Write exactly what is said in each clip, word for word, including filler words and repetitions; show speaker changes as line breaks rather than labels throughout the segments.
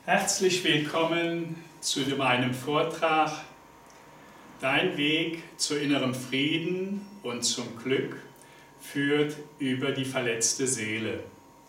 Herzlich willkommen zu meinem Vortrag Dein Weg zu innerem Frieden und zum Glück führt über die verletzte Seele.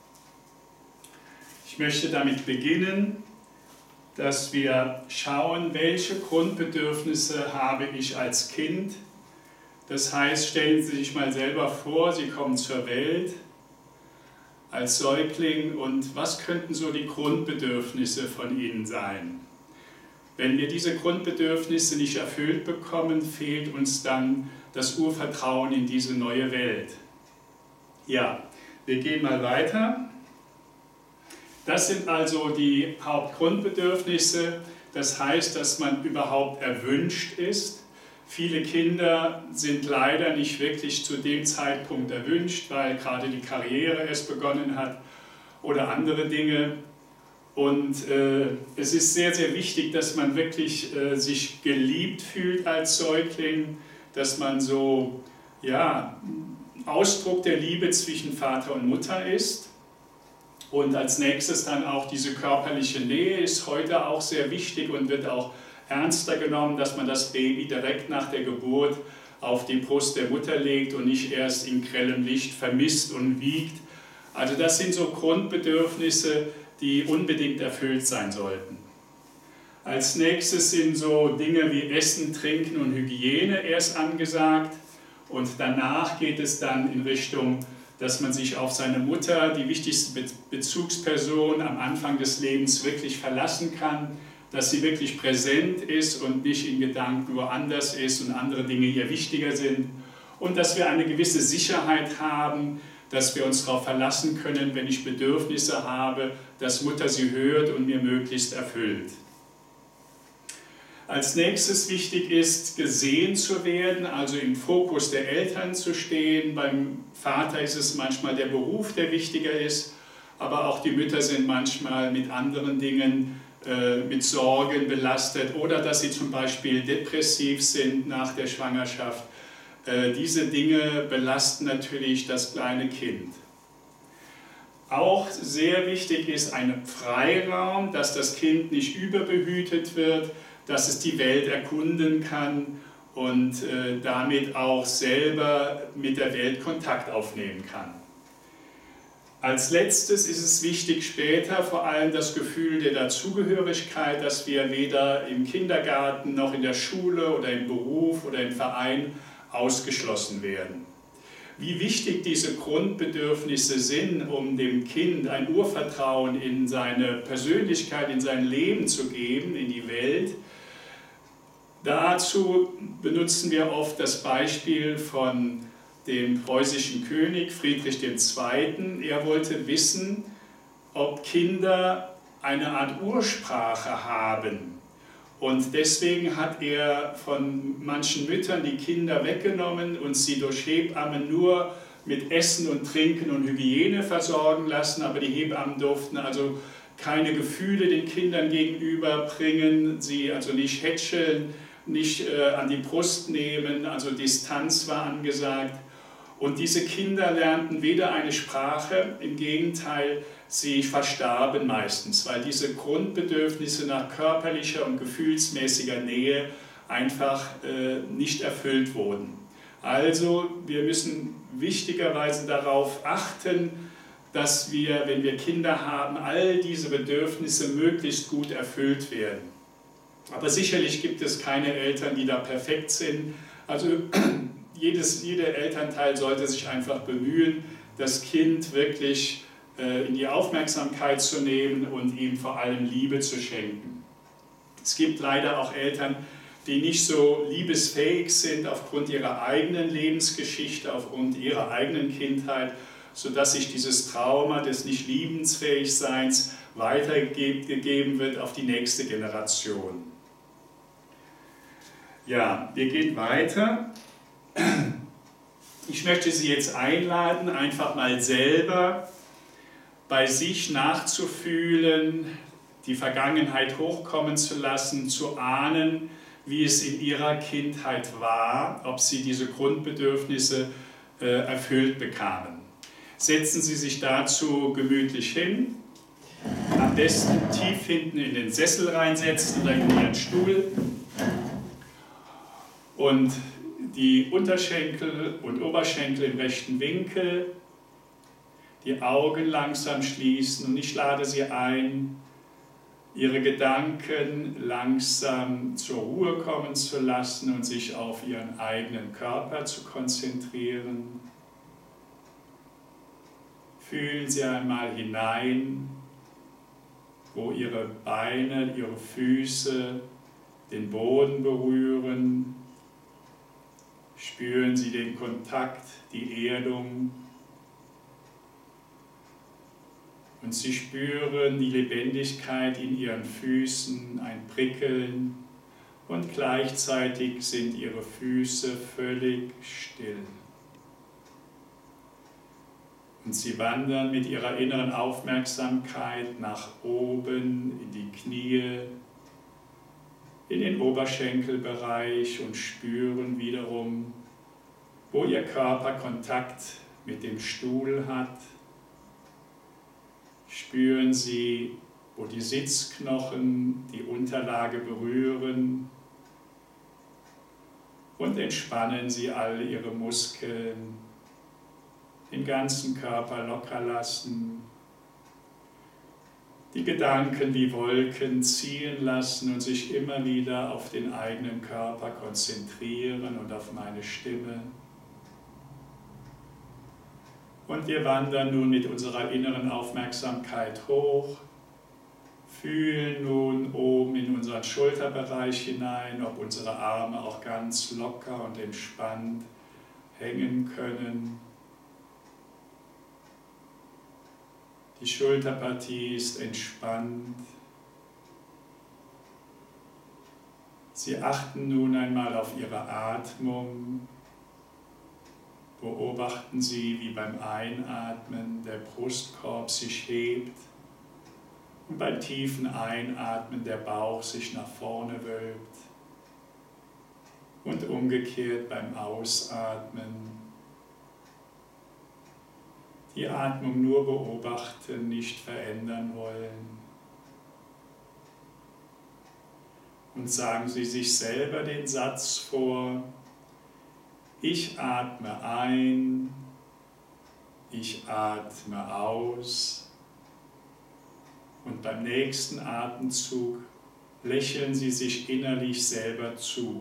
Ich möchte damit beginnen, dass wir schauen, welche Grundbedürfnisse habe ich als Kind. Das heißt, stellen Sie sich mal selber vor, Sie kommen zur Welt als Säugling und was könnten so die Grundbedürfnisse von Ihnen sein? Wenn wir diese Grundbedürfnisse nicht erfüllt bekommen, fehlt uns dann das Urvertrauen in diese neue Welt. Ja, wir gehen mal weiter. Das sind also die Hauptgrundbedürfnisse. Das heißt, dass man überhaupt erwünscht ist. Viele Kinder sind leider nicht wirklich zu dem Zeitpunkt erwünscht, weil gerade die Karriere erst begonnen hat oder andere Dinge. Und äh, es ist sehr, sehr wichtig, dass man wirklich äh, sich geliebt fühlt als Säugling, dass man so, ja, Ausdruck der Liebe zwischen Vater und Mutter ist. Und als nächstes dann auch diese körperliche Nähe ist heute auch sehr wichtig und wird auch ernster genommen, dass man das Baby direkt nach der Geburt auf die Brust der Mutter legt und nicht erst in grellem Licht vermisst und wiegt. Also das sind so Grundbedürfnisse, die unbedingt erfüllt sein sollten. Als nächstes sind so Dinge wie Essen, Trinken und Hygiene erst angesagt und danach geht es dann in Richtung, dass man sich auf seine Mutter, die wichtigste Bezugsperson am Anfang des Lebens, wirklich verlassen kann, dass sie wirklich präsent ist und nicht in Gedanken woanders ist und andere Dinge ihr wichtiger sind und dass wir eine gewisse Sicherheit haben, dass wir uns darauf verlassen können, wenn ich Bedürfnisse habe, dass Mutter sie hört und mir möglichst erfüllt. Als nächstes wichtig ist, gesehen zu werden, also im Fokus der Eltern zu stehen. Beim Vater ist es manchmal der Beruf, der wichtiger ist, aber auch die Mütter sind manchmal mit anderen Dingen, äh, mit Sorgen belastet oder dass sie zum Beispiel depressiv sind nach der Schwangerschaft. Äh, diese Dinge belasten natürlich das kleine Kind. Auch sehr wichtig ist ein Freiraum, dass das Kind nicht überbehütet wird, dass es die Welt erkunden kann und äh, damit auch selber mit der Welt Kontakt aufnehmen kann. Als letztes ist es wichtig, später vor allem das Gefühl der Dazugehörigkeit, dass wir weder im Kindergarten noch in der Schule oder im Beruf oder im Verein ausgeschlossen werden. Wie wichtig diese Grundbedürfnisse sind, um dem Kind ein Urvertrauen in seine Persönlichkeit, in sein Leben zu geben, in die Welt. Dazu benutzen wir oft das Beispiel von dem preußischen König Friedrich der Zweite. Er wollte wissen, ob Kinder eine Art Ursprache haben. Und deswegen hat er von manchen Müttern die Kinder weggenommen und sie durch Hebammen nur mit Essen und Trinken und Hygiene versorgen lassen. Aber die Hebammen durften also keine Gefühle den Kindern gegenüberbringen, sie also nicht hätscheln, nicht äh, an die Brust nehmen, also Distanz war angesagt. Und diese Kinder lernten weder eine Sprache, im Gegenteil, sie verstarben meistens, weil diese Grundbedürfnisse nach körperlicher und gefühlsmäßiger Nähe einfach äh, nicht erfüllt wurden. Also wir müssen wichtigerweise darauf achten, dass wir, wenn wir Kinder haben, all diese Bedürfnisse möglichst gut erfüllt werden. Aber sicherlich gibt es keine Eltern, die da perfekt sind. Also jedes, jeder Elternteil sollte sich einfach bemühen, das Kind wirklich äh, in die Aufmerksamkeit zu nehmen und ihm vor allem Liebe zu schenken. Es gibt leider auch Eltern, die nicht so liebesfähig sind aufgrund ihrer eigenen Lebensgeschichte, aufgrund ihrer eigenen Kindheit, sodass sich dieses Trauma des Nicht-Liebensfähigseins weitergegeben wird auf die nächste Generation. Ja, wir gehen weiter. Ich möchte Sie jetzt einladen, einfach mal selber bei sich nachzufühlen, die Vergangenheit hochkommen zu lassen, zu ahnen, wie es in Ihrer Kindheit war, ob Sie diese Grundbedürfnisse äh, erfüllt bekamen. Setzen Sie sich dazu gemütlich hin am besten tief hinten in den Sessel reinsetzen oder in Ihren Stuhl und die Unterschenkel und Oberschenkel im rechten Winkel, die Augen langsam schließen und ich lade Sie ein, Ihre Gedanken langsam zur Ruhe kommen zu lassen und sich auf Ihren eigenen Körper zu konzentrieren. Fühlen Sie einmal hinein, wo Ihre Beine, Ihre Füße den Boden berühren. Spüren Sie den Kontakt, die Erdung. Und Sie spüren die Lebendigkeit in Ihren Füßen, ein Prickeln. Und gleichzeitig sind Ihre Füße völlig still. Und Sie wandern mit Ihrer inneren Aufmerksamkeit nach oben in die Knie, in den Oberschenkelbereich und spüren wiederum, wo Ihr Körper Kontakt mit dem Stuhl hat. Spüren Sie, wo die Sitzknochen die Unterlage berühren und entspannen Sie all Ihre Muskeln, den ganzen Körper locker lassen, die Gedanken wie Wolken ziehen lassen und sich immer wieder auf den eigenen Körper konzentrieren und auf meine Stimme. Und wir wandern nun mit unserer inneren Aufmerksamkeit hoch, fühlen nun oben in unseren Schulterbereich hinein, ob unsere Arme auch ganz locker und entspannt hängen können. Die Schulterpartie ist entspannt. Sie achten nun einmal auf Ihre Atmung. Beobachten Sie, wie beim Einatmen der Brustkorb sich hebt und beim tiefen Einatmen der Bauch sich nach vorne wölbt und umgekehrt beim Ausatmen. Die Atmung nur beobachten, nicht verändern wollen. Und sagen Sie sich selber den Satz vor: Ich atme ein, ich atme aus. Und beim nächsten Atemzug lächeln Sie sich innerlich selber zu.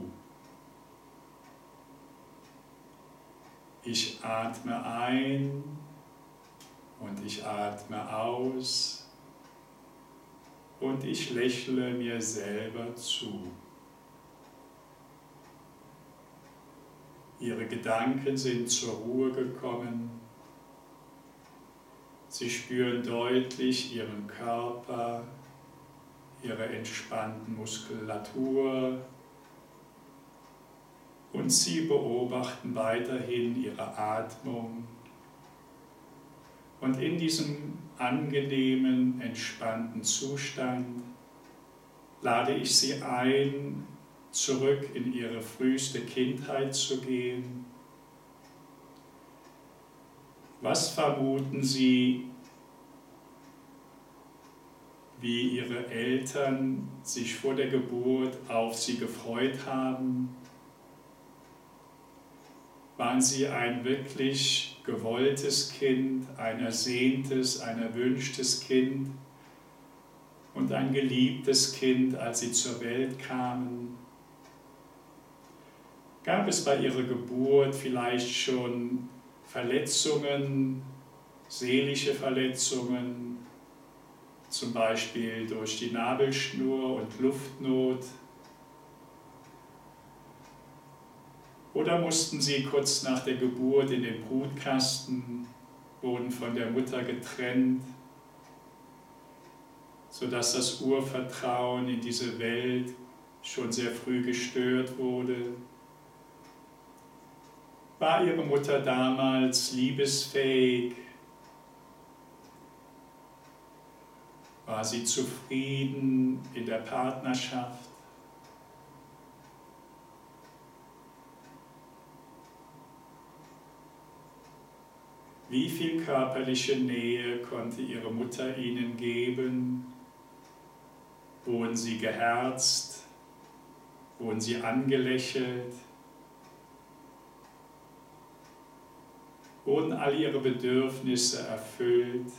Ich atme ein und ich atme aus und ich lächle mir selber zu. Ihre Gedanken sind zur Ruhe gekommen. Sie spüren deutlich Ihren Körper, Ihre entspannte Muskulatur und Sie beobachten weiterhin Ihre Atmung. Und in diesem angenehmen, entspannten Zustand lade ich Sie ein, zurück in Ihre früheste Kindheit zu gehen. Was vermuten Sie, wie Ihre Eltern sich vor der Geburt auf Sie gefreut haben? Waren Sie ein wirklich gewolltes Kind, ein ersehntes, ein erwünschtes Kind und ein geliebtes Kind, als Sie zur Welt kamen? Gab es bei Ihrer Geburt vielleicht schon Verletzungen, seelische Verletzungen, zum Beispiel durch die Nabelschnur und Luftnot? Oder mussten Sie kurz nach der Geburt in den Brutkasten, wurden von der Mutter getrennt, sodass das Urvertrauen in diese Welt schon sehr früh gestört wurde? War Ihre Mutter damals liebesfähig? War sie zufrieden in der Partnerschaft? Wie viel körperliche Nähe konnte ihre Mutter ihnen geben? Wurden sie geherzt? Wurden sie angelächelt? Wurden all ihre Bedürfnisse erfüllt?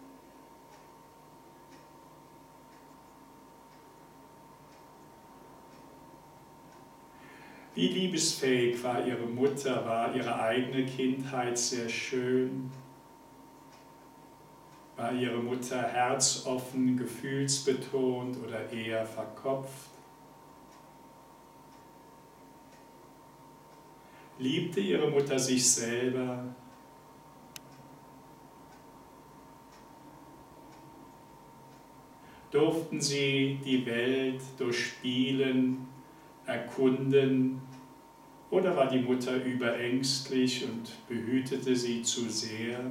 Wie liebesfähig war ihre Mutter, war ihre eigene Kindheit sehr schön? War ihre Mutter herzoffen, gefühlsbetont oder eher verkopft? Liebte ihre Mutter sich selber? Durften sie die Welt durch Spielen erkunden, oder war die Mutter überängstlich und behütete sie zu sehr?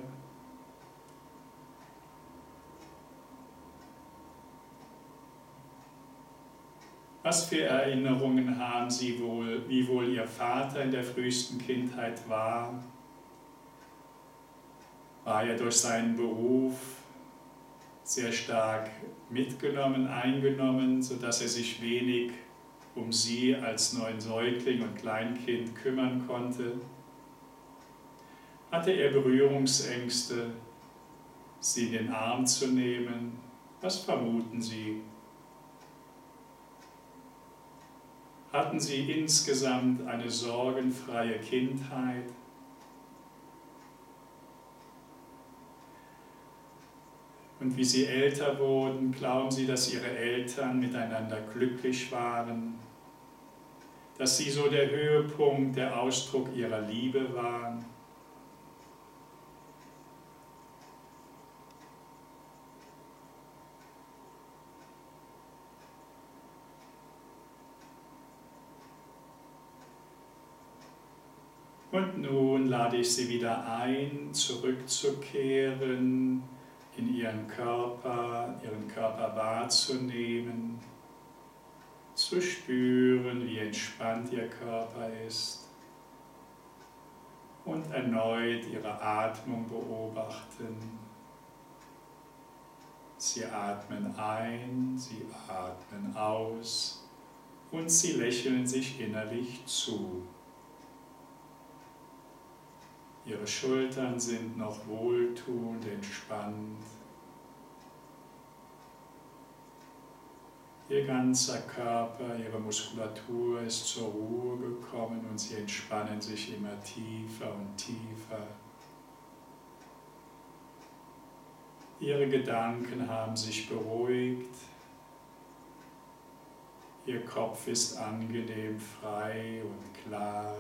Was für Erinnerungen haben Sie wohl, wie wohl Ihr Vater in der frühesten Kindheit war? War er durch seinen Beruf sehr stark mitgenommen, eingenommen, sodass er sich wenig um Sie als neuen Säugling und Kleinkind kümmern konnte? Hatte er Berührungsängste, Sie in den Arm zu nehmen? Was vermuten Sie? Hatten Sie insgesamt eine sorgenfreie Kindheit? Und wie Sie älter wurden, glauben Sie, dass Ihre Eltern miteinander glücklich waren? Dass Sie so der Höhepunkt, der Ausdruck Ihrer Liebe waren? Und nun lade ich Sie wieder ein, zurückzukehren, in Ihren Körper, Ihren Körper wahrzunehmen, zu spüren, wie entspannt Ihr Körper ist und erneut Ihre Atmung beobachten. Sie atmen ein, Sie atmen aus und Sie lächeln sich innerlich zu. Ihre Schultern sind noch wohltuend entspannt. Ihr ganzer Körper, Ihre Muskulatur ist zur Ruhe gekommen und Sie entspannen sich immer tiefer und tiefer. Ihre Gedanken haben sich beruhigt. Ihr Kopf ist angenehm frei und klar.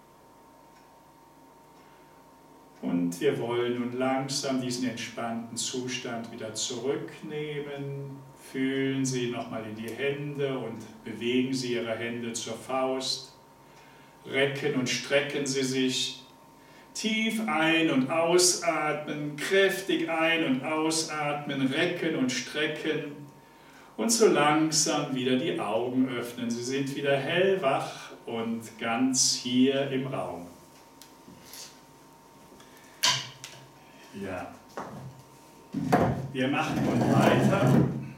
Und wir wollen nun langsam diesen entspannten Zustand wieder zurücknehmen. Fühlen Sie nochmal in die Hände und bewegen Sie Ihre Hände zur Faust. Recken und strecken Sie sich. Tief ein- und ausatmen, kräftig ein- und ausatmen, recken und strecken. Und so langsam wieder die Augen öffnen. Sie sind wieder hellwach und ganz hier im Raum. Ja, wir machen nun weiter.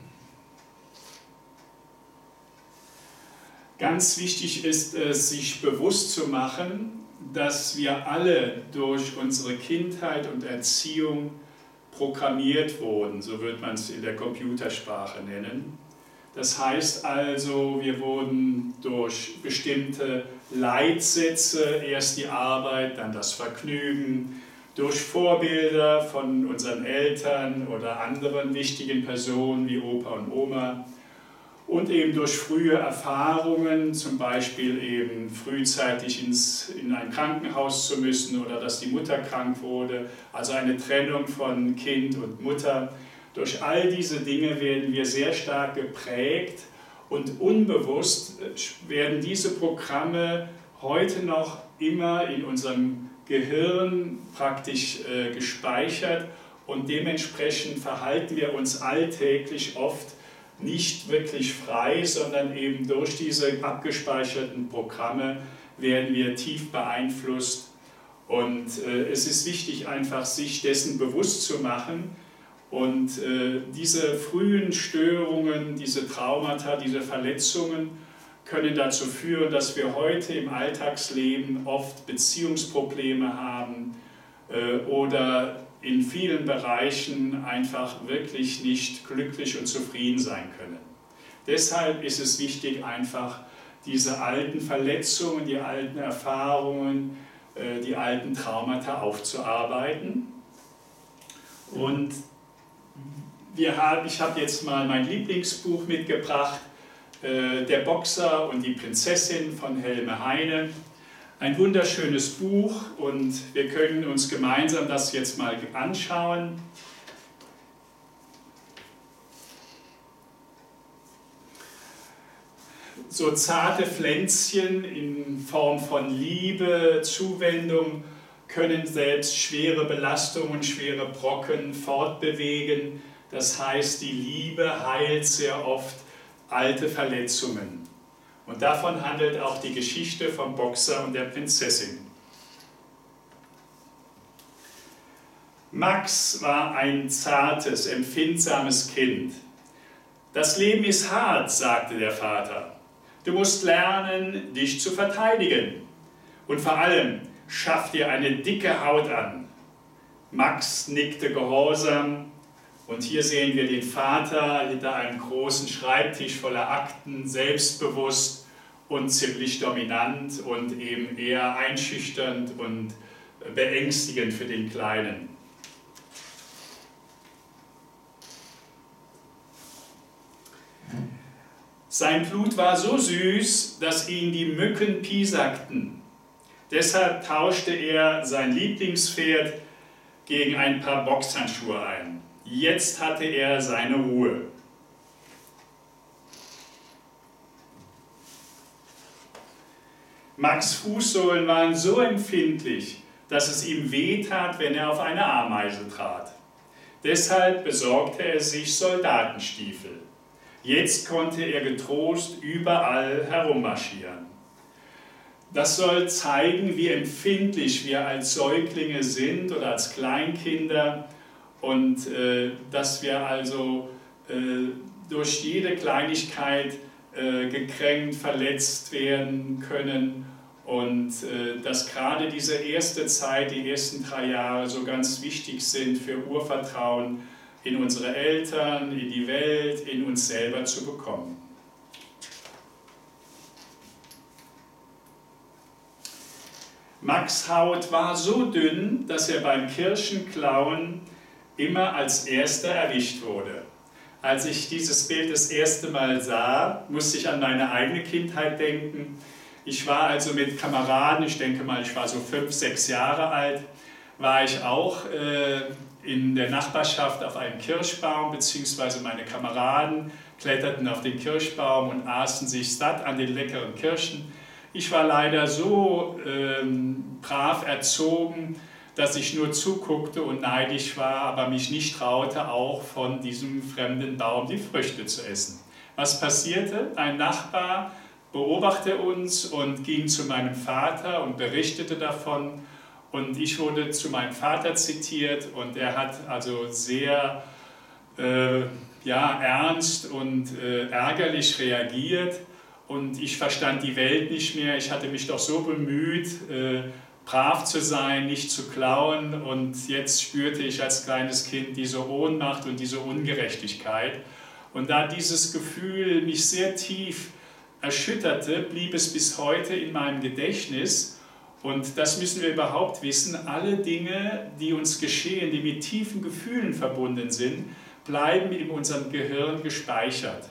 Ganz wichtig ist es, sich bewusst zu machen, dass wir alle durch unsere Kindheit und Erziehung programmiert wurden, so wird man es in der Computersprache nennen. Das heißt also, wir wurden durch bestimmte Leitsätze, erst die Arbeit, dann das Vergnügen, durch Vorbilder von unseren Eltern oder anderen wichtigen Personen wie Opa und Oma und eben durch frühe Erfahrungen, zum Beispiel eben frühzeitig ins, in ein Krankenhaus zu müssen oder dass die Mutter krank wurde, also eine Trennung von Kind und Mutter. Durch all diese Dinge werden wir sehr stark geprägt und unbewusst werden diese Programme heute noch immer in unserem Gehirn praktisch äh, gespeichert und dementsprechend verhalten wir uns alltäglich oft nicht wirklich frei, sondern eben durch diese abgespeicherten Programme werden wir tief beeinflusst Und äh, es ist wichtig, einfach sich dessen bewusst zu machen. Und äh, diese frühen Störungen, diese Traumata, diese Verletzungen können dazu führen, dass wir heute im Alltagsleben oft Beziehungsprobleme haben äh, oder in vielen Bereichen einfach wirklich nicht glücklich und zufrieden sein können. Deshalb ist es wichtig, einfach diese alten Verletzungen, die alten Erfahrungen, äh, die alten Traumata aufzuarbeiten. Und wir haben, ich habe jetzt mal mein Lieblingsbuch mitgebracht, äh, Der Boxer und die Prinzessin von Helme Heine. Ein wunderschönes Buch und wir können uns gemeinsam das jetzt mal anschauen. So zarte Pflänzchen in Form von Liebe, Zuwendung können selbst schwere Belastungen, schwere Brocken fortbewegen. Das heißt, die Liebe heilt sehr oft alte Verletzungen. Und davon handelt auch die Geschichte vom Boxer und der Prinzessin. Max war ein zartes, empfindsames Kind. Das Leben ist hart, sagte der Vater. Du musst lernen, dich zu verteidigen. Und vor allem, schaff dir eine dicke Haut an. Max nickte gehorsam. Und hier sehen wir den Vater hinter einem großen Schreibtisch voller Akten, selbstbewusst und ziemlich dominant und eben eher einschüchternd und beängstigend für den Kleinen. Sein Blut war so süß, dass ihn die Mücken piesakten. Deshalb tauschte er sein Lieblingspferd gegen ein paar Boxhandschuhe ein. Jetzt hatte er seine Ruhe. Max' Fußsohlen waren so empfindlich, dass es ihm wehtat, wenn er auf eine Ameise trat. Deshalb besorgte er sich Soldatenstiefel. Jetzt konnte er getrost überall herummarschieren. Das soll zeigen, wie empfindlich wir als Säuglinge sind oder als Kleinkinder und äh, dass wir also äh, durch jede Kleinigkeit äh, gekränkt, verletzt werden können und äh, dass gerade diese erste Zeit, die ersten drei Jahre so ganz wichtig sind für Urvertrauen in unsere Eltern, in die Welt, in uns selber zu bekommen. Max' Haut war so dünn, dass er beim Kirschenklauen immer als Erster erwischt wurde. Als ich dieses Bild das erste Mal sah, musste ich an meine eigene Kindheit denken. Ich war also mit Kameraden, ich denke mal, ich war so fünf, sechs Jahre alt, war ich auch äh, in der Nachbarschaft auf einem Kirschbaum, beziehungsweise meine Kameraden kletterten auf den Kirschbaum und aßen sich satt an den leckeren Kirschen. Ich war leider so ähm, brav erzogen, dass ich nur zuguckte und neidisch war, aber mich nicht traute, auch von diesem fremden Baum die Früchte zu essen. Was passierte? Ein Nachbar beobachtete uns und ging zu meinem Vater und berichtete davon. Und ich wurde zu meinem Vater zitiert und er hat also sehr äh, ja, ernst und äh, ärgerlich reagiert. Und ich verstand die Welt nicht mehr. Ich hatte mich doch so bemüht, äh, brav zu sein, nicht zu klauen. Und jetzt spürte ich als kleines Kind diese Ohnmacht und diese Ungerechtigkeit. Und da dieses Gefühl mich sehr tief erschütterte, blieb es bis heute in meinem Gedächtnis. Und das müssen wir überhaupt wissen. Alle Dinge, die uns geschehen, die mit tiefen Gefühlen verbunden sind, bleiben in unserem Gehirn gespeichert.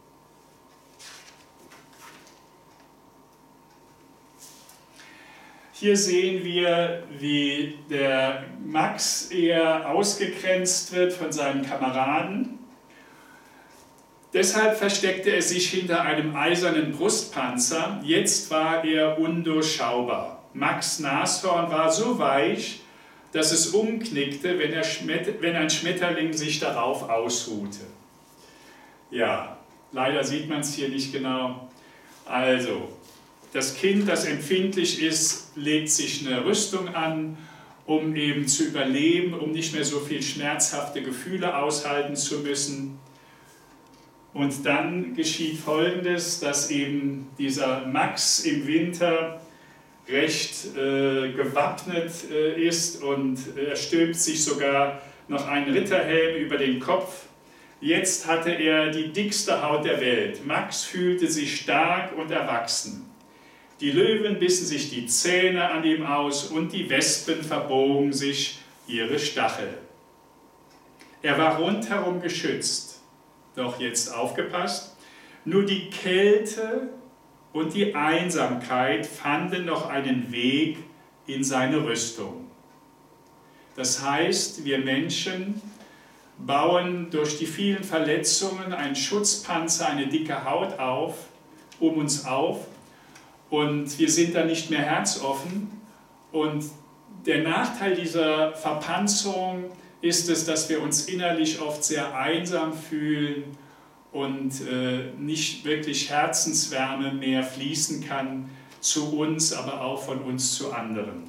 Hier sehen wir, wie der Max eher ausgegrenzt wird von seinen Kameraden. Deshalb versteckte er sich hinter einem eisernen Brustpanzer. Jetzt war er undurchschaubar. Max' Nashorn war so weich, dass es umknickte, wenn, er wenn ein Schmetterling sich darauf ausruhte. Ja, leider sieht man es hier nicht genau. Also, das Kind, das empfindlich ist, legt sich eine Rüstung an, um eben zu überleben, um nicht mehr so viel schmerzhafte Gefühle aushalten zu müssen. Und dann geschieht Folgendes, dass eben dieser Max im Winter recht äh, gewappnet äh, ist und er stülpt sich sogar noch einen Ritterhelm über den Kopf. Jetzt hatte er die dickste Haut der Welt. Max fühlte sich stark und erwachsen. Die Löwen bissen sich die Zähne an ihm aus und die Wespen verbogen sich ihre Stachel. Er war rundherum geschützt. Doch jetzt aufgepasst, nur die Kälte und die Einsamkeit fanden noch einen Weg in seine Rüstung. Das heißt, wir Menschen bauen durch die vielen Verletzungen einen Schutzpanzer, eine dicke Haut auf, um uns auf. Und wir sind dann nicht mehr herzoffen. Und der Nachteil dieser Verpanzerung ist es, dass wir uns innerlich oft sehr einsam fühlen und äh, nicht wirklich Herzenswärme mehr fließen kann zu uns, aber auch von uns zu anderen.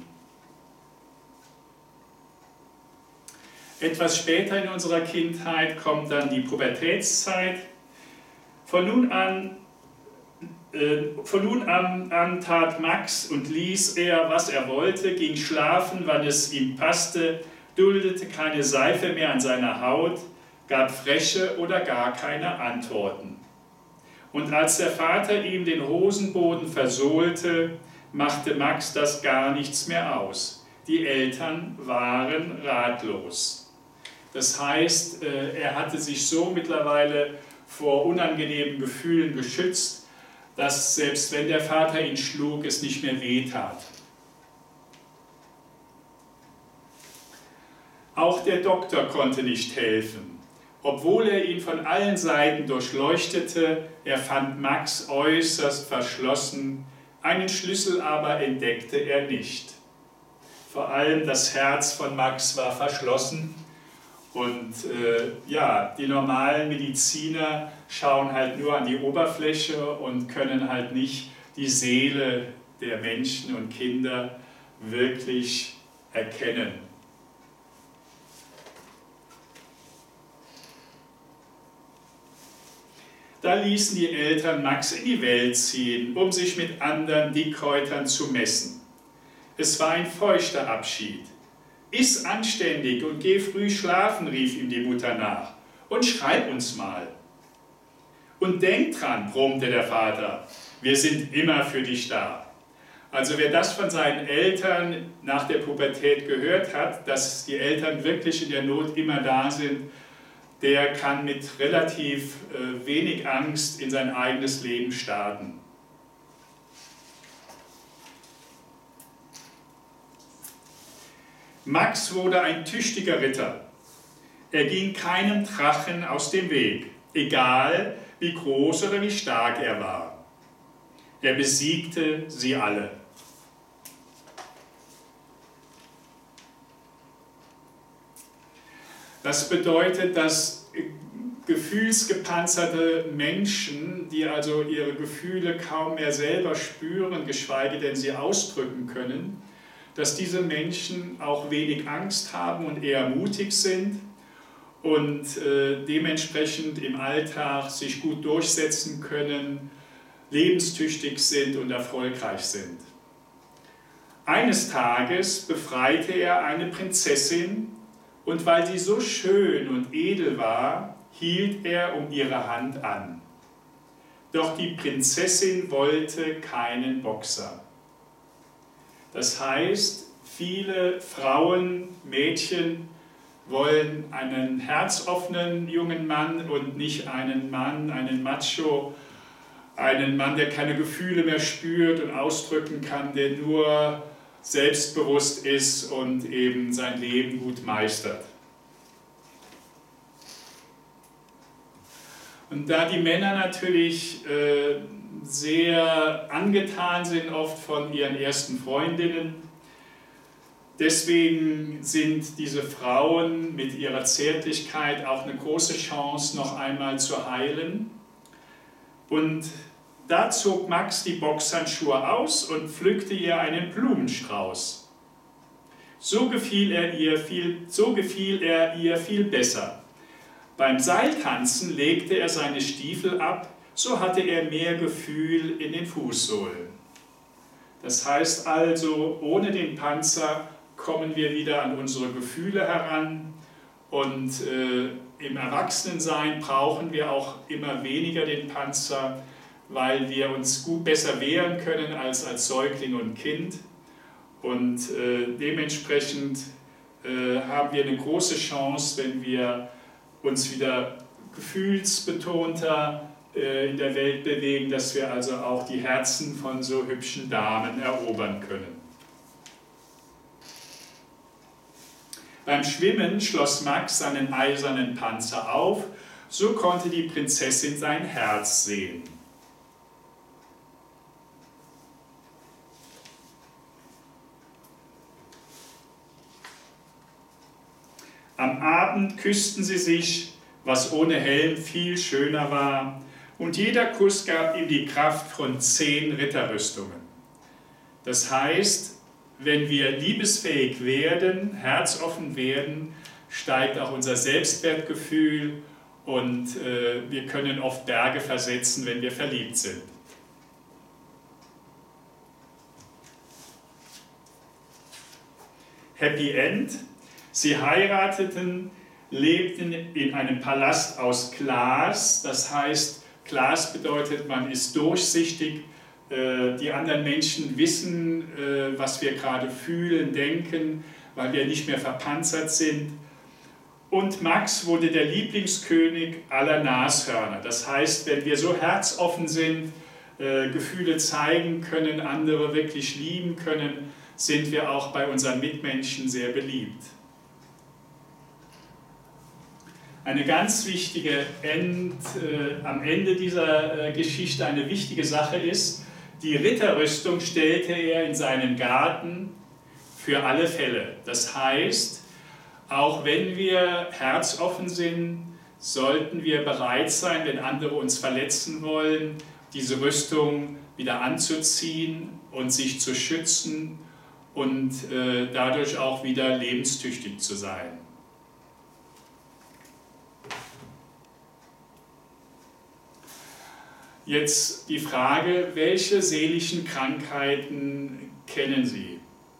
Etwas später in unserer Kindheit kommt dann die Pubertätszeit. Von nun an Von nun an, an tat Max und ließ er, was er wollte, ging schlafen, wann es ihm passte, duldete keine Seife mehr an seiner Haut, gab freche oder gar keine Antworten. Und als der Vater ihm den Hosenboden versohlte, machte Max das gar nichts mehr aus. Die Eltern waren ratlos. Das heißt, er hatte sich so mittlerweile vor unangenehmen Gefühlen geschützt, dass selbst wenn der Vater ihn schlug, es nicht mehr wehtat. Auch der Doktor konnte nicht helfen. Obwohl er ihn von allen Seiten durchleuchtete, er fand Max äußerst verschlossen, einen Schlüssel aber entdeckte er nicht. Vor allem das Herz von Max war verschlossen. Und äh, ja, die normalen Mediziner schauen halt nur an die Oberfläche und können halt nicht die Seele der Menschen und Kinder wirklich erkennen. Da ließen die Eltern Max in die Welt ziehen, um sich mit anderen Dickhäutern zu messen. Es war ein feuchter Abschied. Iss anständig und geh früh schlafen, rief ihm die Mutter nach. Und schreib uns mal. Und denk dran, brummte der Vater, wir sind immer für dich da. Also wer das von seinen Eltern nach der Pubertät gehört hat, dass die Eltern wirklich in der Not immer da sind, der kann mit relativ äh, wenig Angst in sein eigenes Leben starten. Max wurde ein tüchtiger Ritter. Er ging keinem Drachen aus dem Weg, egal wie groß oder wie stark er war. Er besiegte sie alle. Das bedeutet, dass gefühlsgepanzerte Menschen, die also ihre Gefühle kaum mehr selber spüren, geschweige denn sie ausdrücken können, dass diese Menschen auch wenig Angst haben und eher mutig sind und äh, dementsprechend im Alltag sich gut durchsetzen können, lebenstüchtig sind und erfolgreich sind. Eines Tages befreite er eine Prinzessin und weil sie so schön und edel war, hielt er um ihre Hand an. Doch die Prinzessin wollte keinen Boxer. Das heißt, viele Frauen, Mädchen wollen einen herzoffenen jungen Mann und nicht einen Mann, einen Macho, einen Mann, der keine Gefühle mehr spürt und ausdrücken kann, der nur selbstbewusst ist und eben sein Leben gut meistert. Und da die Männer natürlich äh, sehr angetan sind oft von ihren ersten Freundinnen, deswegen sind diese Frauen mit ihrer Zärtlichkeit auch eine große Chance, noch einmal zu heilen. Und Da zog Max die Boxhandschuhe aus und pflückte ihr einen Blumenstrauß. So gefiel er ihr viel, so gefiel er ihr viel besser. Beim Seiltanzen legte er seine Stiefel ab, so hatte er mehr Gefühl in den Fußsohlen. Das heißt also, ohne den Panzer kommen wir wieder an unsere Gefühle heran und äh, im Erwachsenensein brauchen wir auch immer weniger den Panzer, weil wir uns gut besser wehren können als als Säugling und Kind. Und äh, dementsprechend äh, haben wir eine große Chance, wenn wir uns wieder gefühlsbetonter äh, in der Welt bewegen, dass wir also auch die Herzen von so hübschen Damen erobern können. Beim Schwimmen schloss Max seinen eisernen Panzer auf, so konnte die Prinzessin sein Herz sehen. Am Abend küssten sie sich, was ohne Helm viel schöner war, und jeder Kuss gab ihm die Kraft von zehn Ritterrüstungen. Das heißt, wenn wir liebesfähig werden, herzoffen werden, steigt auch unser Selbstwertgefühl und äh, wir können oft Berge versetzen, wenn wir verliebt sind. Happy End. Sie heirateten, lebten in einem Palast aus Glas, das heißt, Glas bedeutet, man ist durchsichtig, die anderen Menschen wissen, was wir gerade fühlen, denken, weil wir nicht mehr verpanzert sind. Und Max wurde der Lieblingskönig aller Nashörner, das heißt, wenn wir so herzoffen sind, Gefühle zeigen können, andere wirklich lieben können, sind wir auch bei unseren Mitmenschen sehr beliebt. Eine ganz wichtige, End, äh, am Ende dieser äh, Geschichte eine wichtige Sache ist, die Ritterrüstung stellte er in seinen Garten für alle Fälle. Das heißt, auch wenn wir herzoffen sind, sollten wir bereit sein, wenn andere uns verletzen wollen, diese Rüstung wieder anzuziehen und sich zu schützen und äh, dadurch auch wieder lebenstüchtig zu sein. Jetzt die Frage, welche seelischen Krankheiten kennen Sie?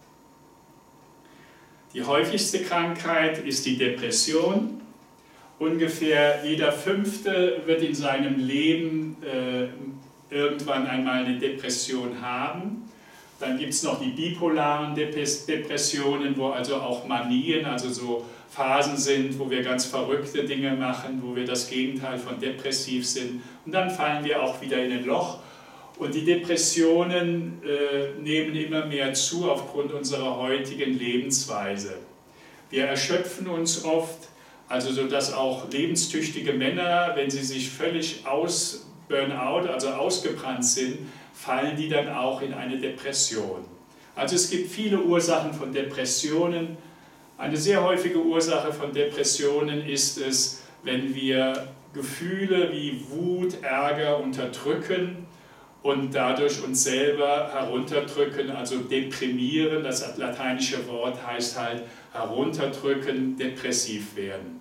Die häufigste Krankheit ist die Depression. Ungefähr jeder Fünfte wird in seinem Leben äh, irgendwann einmal eine Depression haben. Dann gibt es noch die bipolaren Depressionen, wo also auch Manien, also so Phasen sind, wo wir ganz verrückte Dinge machen, wo wir das Gegenteil von depressiv sind. Und dann fallen wir auch wieder in ein Loch. Und die Depressionen äh, nehmen immer mehr zu aufgrund unserer heutigen Lebensweise. Wir erschöpfen uns oft, also so dass auch lebenstüchtige Männer, wenn sie sich völlig aus Burnout, also ausgebrannt sind, fallen die dann auch in eine Depression. Also es gibt viele Ursachen von Depressionen. Eine sehr häufige Ursache von Depressionen ist es, wenn wir Gefühle wie Wut, Ärger unterdrücken und dadurch uns selber herunterdrücken, also deprimieren. Das lateinische Wort heißt halt herunterdrücken, depressiv werden.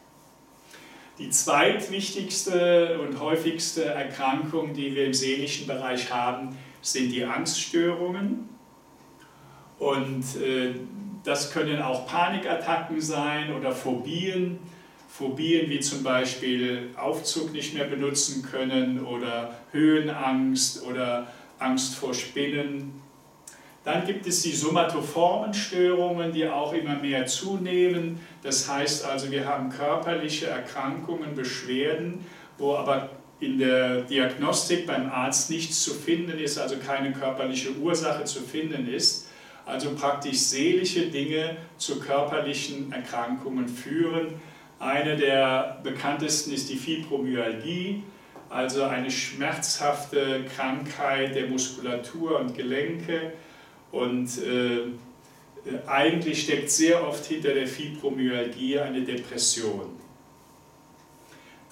Die zweitwichtigste und häufigste Erkrankung, die wir im seelischen Bereich haben, sind die Angststörungen. Und äh, das können auch Panikattacken sein oder Phobien. Phobien wie zum Beispiel Aufzug nicht mehr benutzen können oder Höhenangst oder Angst vor Spinnen. Dann gibt es die somatoformen Störungen, die auch immer mehr zunehmen. Das heißt also, wir haben körperliche Erkrankungen, Beschwerden, wo aber in der Diagnostik beim Arzt nichts zu finden ist, also keine körperliche Ursache zu finden ist. Also praktisch seelische Dinge zu körperlichen Erkrankungen führen. Eine der bekanntesten ist die Fibromyalgie, also eine schmerzhafte Krankheit der Muskulatur und Gelenke. Und äh, eigentlich steckt sehr oft hinter der Fibromyalgie eine Depression.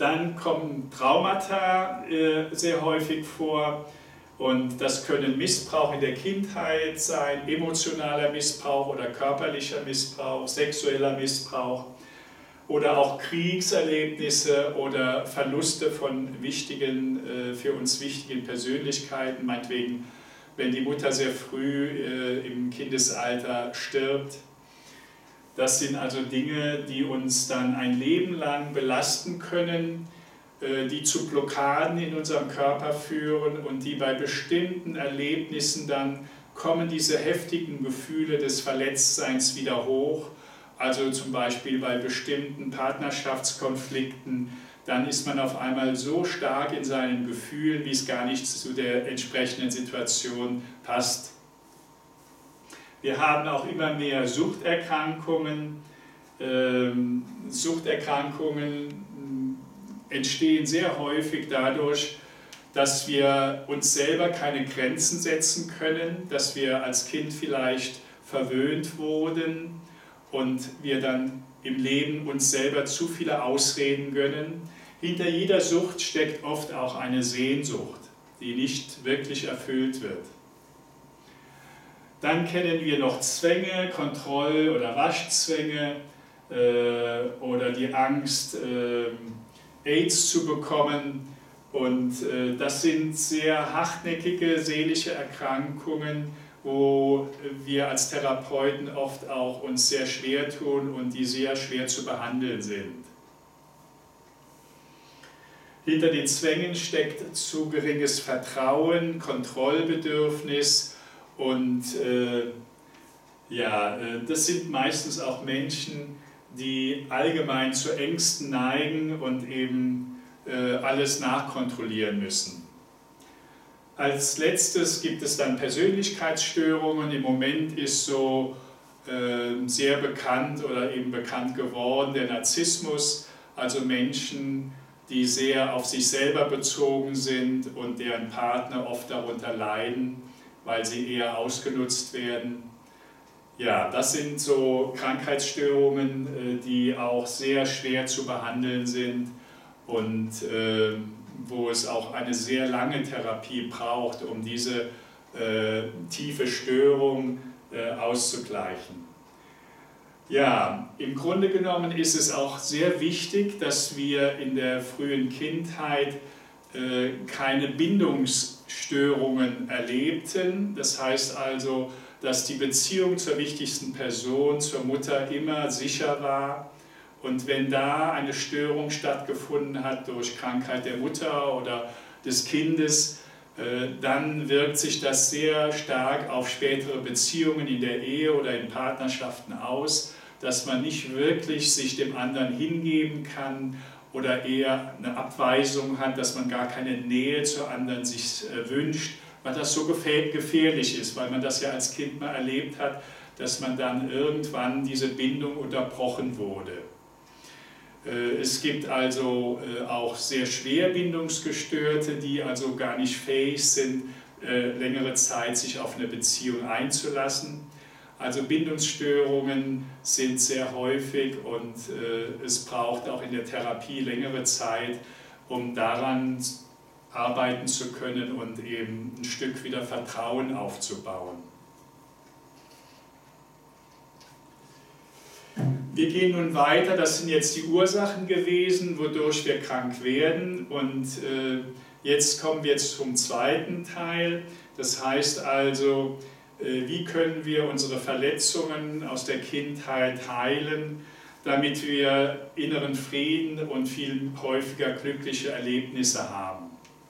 Dann kommen Traumata äh, sehr häufig vor und das können Missbrauch in der Kindheit sein, emotionaler Missbrauch oder körperlicher Missbrauch, sexueller Missbrauch oder auch Kriegserlebnisse oder Verluste von wichtigen, äh, für uns wichtigen Persönlichkeiten, meinetwegen, wenn die Mutter sehr früh äh, im Kindesalter stirbt. Das sind also Dinge, die uns dann ein Leben lang belasten können, die zu Blockaden in unserem Körper führen und die bei bestimmten Erlebnissen dann kommen diese heftigen Gefühle des Verletztseins wieder hoch. Also zum Beispiel bei bestimmten Partnerschaftskonflikten, dann ist man auf einmal so stark in seinen Gefühlen, wie es gar nicht zu der entsprechenden Situation passt. Wir haben auch immer mehr Suchterkrankungen. Ähm, Suchterkrankungen entstehen sehr häufig dadurch, dass wir uns selber keine Grenzen setzen können, dass wir als Kind vielleicht verwöhnt wurden und wir dann im Leben uns selber zu viele Ausreden gönnen. Hinter jeder Sucht steckt oft auch eine Sehnsucht, die nicht wirklich erfüllt wird. Dann kennen wir noch Zwänge, Kontroll- oder Waschzwänge äh, oder die Angst, äh, AIDS zu bekommen. Und äh, das sind sehr hartnäckige seelische Erkrankungen, wo wir als Therapeuten oft auch uns sehr schwer tun und die sehr schwer zu behandeln sind. Hinter den Zwängen steckt zu geringes Vertrauen, Kontrollbedürfnis. Und äh, ja, äh, das sind meistens auch Menschen, die allgemein zu Ängsten neigen und eben äh, alles nachkontrollieren müssen. Als letztes gibt es dann Persönlichkeitsstörungen. Im Moment ist so äh, sehr bekannt oder eben bekannt geworden der Narzissmus, also Menschen, die sehr auf sich selber bezogen sind und deren Partner oft darunter leiden, weil sie eher ausgenutzt werden. Ja, das sind so Krankheitsstörungen, die auch sehr schwer zu behandeln sind und äh, wo es auch eine sehr lange Therapie braucht, um diese äh, tiefe Störung äh, auszugleichen. Ja, im Grunde genommen ist es auch sehr wichtig, dass wir in der frühen Kindheit äh, keine Bindungsstörungen erlebten. Das heißt also, dass die Beziehung zur wichtigsten Person, zur Mutter, immer sicher war. Und wenn da eine Störung stattgefunden hat durch Krankheit der Mutter oder des Kindes, äh, dann wirkt sich das sehr stark auf spätere Beziehungen in der Ehe oder in Partnerschaften aus, dass man nicht wirklich sich dem anderen hingeben kann oder eher eine Abweisung hat, dass man gar keine Nähe zur anderen sich äh, wünscht, weil das so gefährlich ist, weil man das ja als Kind mal erlebt hat, dass man dann irgendwann diese Bindung unterbrochen wurde. Äh, es gibt also äh, auch sehr schwer Bindungsgestörte, die also gar nicht fähig sind, äh, längere Zeit sich auf eine Beziehung einzulassen. Also Bindungsstörungen sind sehr häufig und äh, es braucht auch in der Therapie längere Zeit, um daran arbeiten zu können und eben ein Stück wieder Vertrauen aufzubauen. Wir gehen nun weiter, das sind jetzt die Ursachen gewesen, wodurch wir krank werden und äh, jetzt kommen wir zum zweiten Teil, das heißt also, wie können wir unsere Verletzungen aus der Kindheit heilen, damit wir inneren Frieden und viel häufiger glückliche Erlebnisse haben.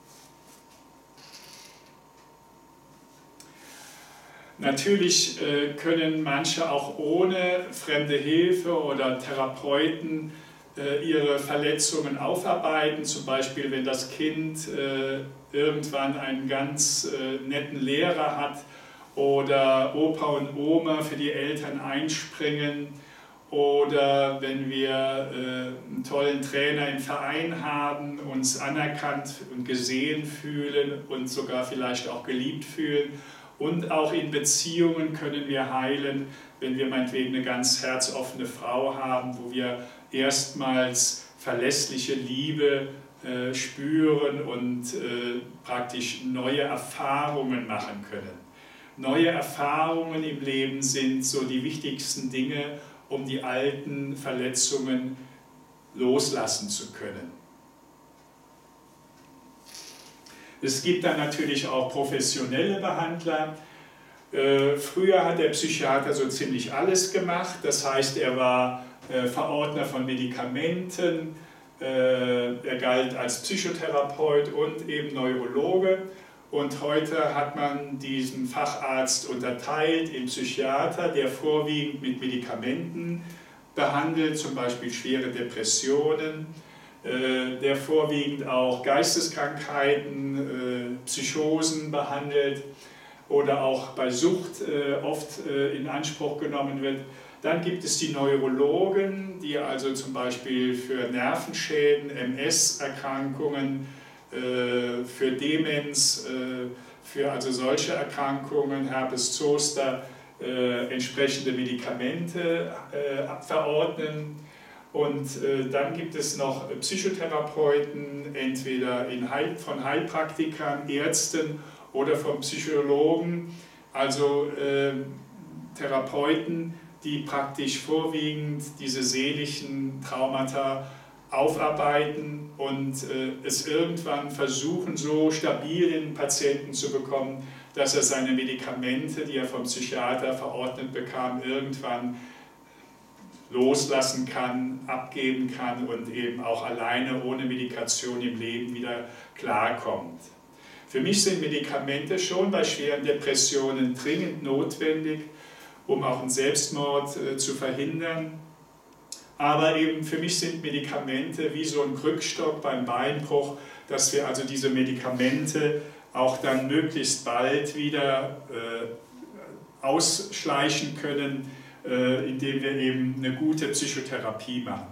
Natürlich können manche auch ohne fremde Hilfe oder Therapeuten ihre Verletzungen aufarbeiten, zum Beispiel wenn das Kind irgendwann einen ganz netten Lehrer hat, oder Opa und Oma für die Eltern einspringen oder wenn wir äh, einen tollen Trainer im Verein haben, uns anerkannt und gesehen fühlen und sogar vielleicht auch geliebt fühlen. Und auch in Beziehungen können wir heilen, wenn wir meinetwegen eine ganz herzoffene Frau haben, wo wir erstmals verlässliche Liebe äh, spüren und äh, praktisch neue Erfahrungen machen können. Neue Erfahrungen im Leben sind so die wichtigsten Dinge, um die alten Verletzungen loslassen zu können. Es gibt dann natürlich auch professionelle Behandler. Äh, früher hat der Psychiater so ziemlich alles gemacht, das heißt, er war äh, Verordner von Medikamenten, äh, er galt als Psychotherapeut und eben Neurologe. Und heute hat man diesen Facharzt unterteilt in Psychiater, der vorwiegend mit Medikamenten behandelt, zum Beispiel schwere Depressionen, äh, der vorwiegend auch Geisteskrankheiten, äh, Psychosen behandelt oder auch bei Sucht äh, oft äh, in Anspruch genommen wird. Dann gibt es die Neurologen, die also zum Beispiel für Nervenschäden, M S-Erkrankungen, äh, für Demenz, äh, für also solche Erkrankungen, Herpes Zoster, äh, entsprechende Medikamente äh, verordnen. Und äh, dann gibt es noch Psychotherapeuten, entweder in Heil, von Heilpraktikern, Ärzten oder von Psychologen, also äh, Therapeuten, die praktisch vorwiegend diese seelischen Traumata aufarbeiten und äh, es irgendwann versuchen, so stabil den Patienten zu bekommen, dass er seine Medikamente, die er vom Psychiater verordnet bekam, irgendwann loslassen kann, abgeben kann und eben auch alleine ohne Medikation im Leben wieder klarkommt. Für mich sind Medikamente schon bei schweren Depressionen dringend notwendig, um auch einen Selbstmord äh, zu verhindern. Aber eben für mich sind Medikamente wie so ein Krückstock beim Beinbruch, dass wir also diese Medikamente auch dann möglichst bald wieder äh, ausschleichen können, äh, indem wir eben eine gute Psychotherapie machen.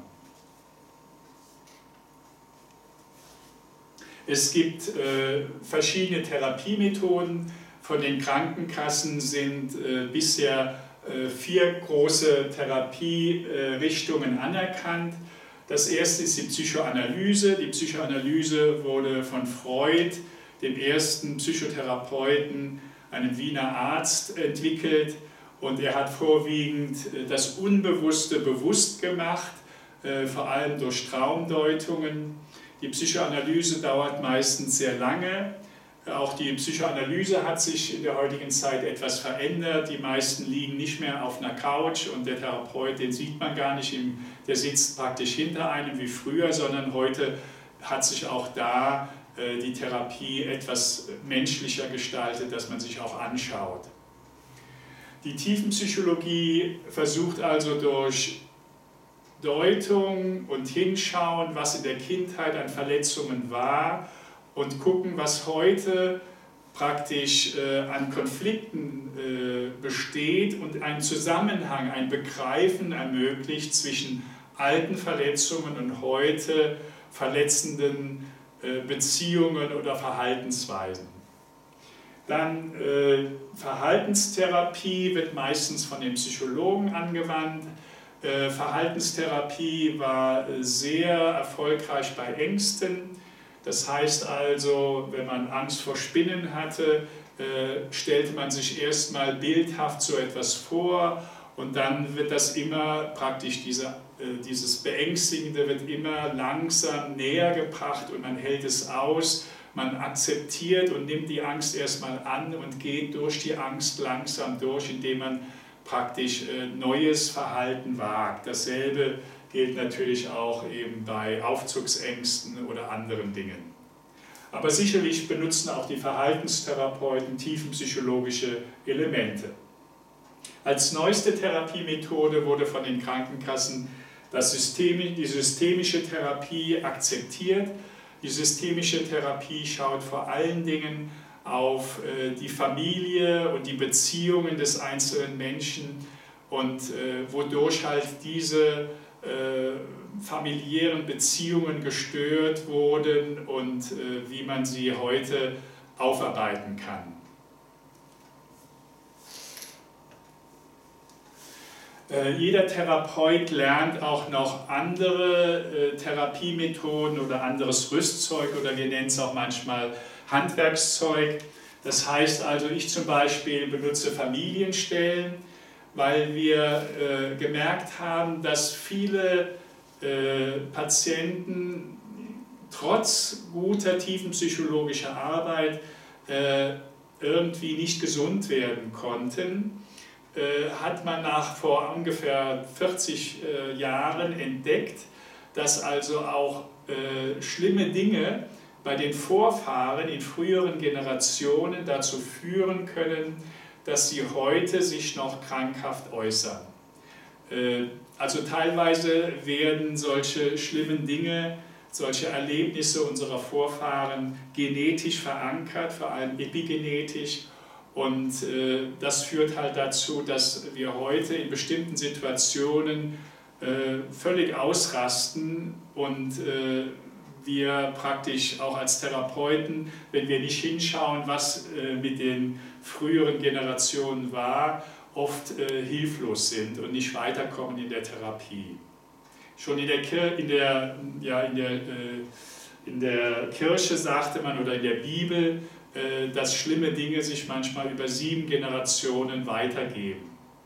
Es gibt äh, verschiedene Therapiemethoden. Von den Krankenkassen sind äh, bisher äh, vier große Therapierichtungen äh, anerkannt. Das erste ist die Psychoanalyse. Die Psychoanalyse wurde von Freud, dem ersten Psychotherapeuten, einem Wiener Arzt, entwickelt. Und er hat vorwiegend äh, das Unbewusste bewusst gemacht, äh, vor allem durch Traumdeutungen. Die Psychoanalyse dauert meistens sehr lange. Auch die Psychoanalyse hat sich in der heutigen Zeit etwas verändert. Die meisten liegen nicht mehr auf einer Couch und der Therapeut, den sieht man gar nicht, der sitzt praktisch hinter einem wie früher, sondern heute hat sich auch da die Therapie etwas menschlicher gestaltet, dass man sich auch anschaut. Die Tiefenpsychologie versucht also durch Deutung und Hinschauen, was in der Kindheit an Verletzungen war, und gucken, was heute praktisch äh, an Konflikten äh, besteht und einen Zusammenhang, ein Begreifen ermöglicht zwischen alten Verletzungen und heute verletzenden äh, Beziehungen oder Verhaltensweisen. Dann äh, Verhaltenstherapie wird meistens von den Psychologen angewandt. Äh, Verhaltenstherapie war sehr erfolgreich bei Ängsten. Das heißt also, wenn man Angst vor Spinnen hatte, äh, stellte man sich erstmal bildhaft so etwas vor und dann wird das immer praktisch, diese, äh, dieses Beängstigende wird immer langsam näher gebracht und man hält es aus, man akzeptiert und nimmt die Angst erstmal an und geht durch die Angst langsam durch, indem man praktisch äh, neues Verhalten wagt. Dasselbe gilt natürlich auch eben bei Aufzugsängsten oder anderen Dingen. Aber sicherlich benutzen auch die Verhaltenstherapeuten tiefenpsychologische Elemente. Als neueste Therapiemethode wurde von den Krankenkassen das System, die systemische Therapie akzeptiert. Die systemische Therapie schaut vor allen Dingen auf äh, die Familie und die Beziehungen des einzelnen Menschen und äh, wodurch halt diese Äh, familiären Beziehungen gestört wurden und äh, wie man sie heute aufarbeiten kann. Äh, jeder Therapeut lernt auch noch andere äh, Therapiemethoden oder anderes Rüstzeug oder wir nennen es auch manchmal Handwerkszeug. Das heißt also, ich zum Beispiel benutze Familienstellen, weil wir äh, gemerkt haben, dass viele äh, Patienten trotz guter tiefenpsychologischer Arbeit äh, irgendwie nicht gesund werden konnten. Hat man nach vor ungefähr vierzig äh, Jahren entdeckt, dass also auch äh, schlimme Dinge bei den Vorfahren in früheren Generationen dazu führen können, dass sie heute sich noch krankhaft äußern. Äh, also teilweise werden solche schlimmen Dinge, solche Erlebnisse unserer Vorfahren genetisch verankert, vor allem epigenetisch. Und äh, das führt halt dazu, dass wir heute in bestimmten Situationen äh, völlig ausrasten und äh, wir praktisch auch als Therapeuten, wenn wir nicht hinschauen, was äh, mit den früheren Generationen war, oft äh, hilflos sind und nicht weiterkommen in der Therapie. Schon in der, Kir in der, ja, in der, äh, in der Kirche sagte man oder in der Bibel, dass schlimme Dinge sich manchmal über sieben Generationen weitergeben.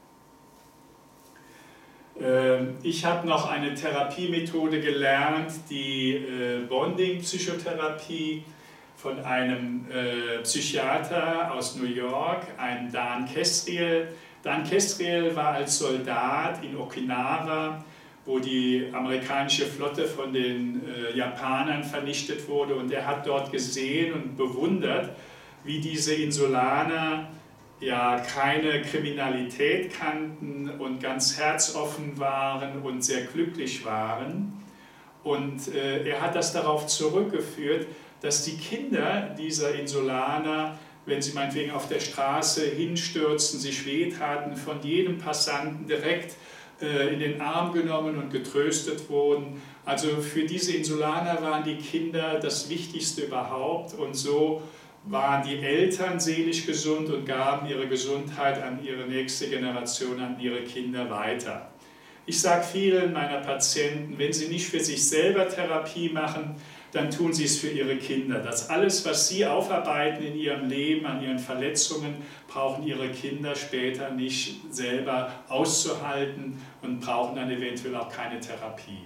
Ich habe noch eine Therapiemethode gelernt, die Bonding-Psychotherapie von einem Psychiater aus New York, einem Dan Kesriel. Dan Kesriel war als Soldat in Okinawa, wo die amerikanische Flotte von den äh, Japanern vernichtet wurde, und er hat dort gesehen und bewundert, wie diese Insulaner ja keine Kriminalität kannten und ganz herzoffen waren und sehr glücklich waren. Und äh, er hat das darauf zurückgeführt, dass die Kinder dieser Insulaner, wenn sie meinetwegen auf der Straße hinstürzten, sich wehtaten, von jedem Passanten direkt in den Arm genommen und getröstet wurden. Also für diese Insulaner waren die Kinder das Wichtigste überhaupt, und so waren die Eltern seelisch gesund und gaben ihre Gesundheit an ihre nächste Generation, an ihre Kinder weiter. Ich sage vielen meiner Patienten, wenn sie nicht für sich selber Therapie machen, dann tun sie es für ihre Kinder. Das alles, was sie aufarbeiten in ihrem Leben, an ihren Verletzungen, brauchen ihre Kinder später nicht selber auszuhalten und brauchen dann eventuell auch keine Therapie.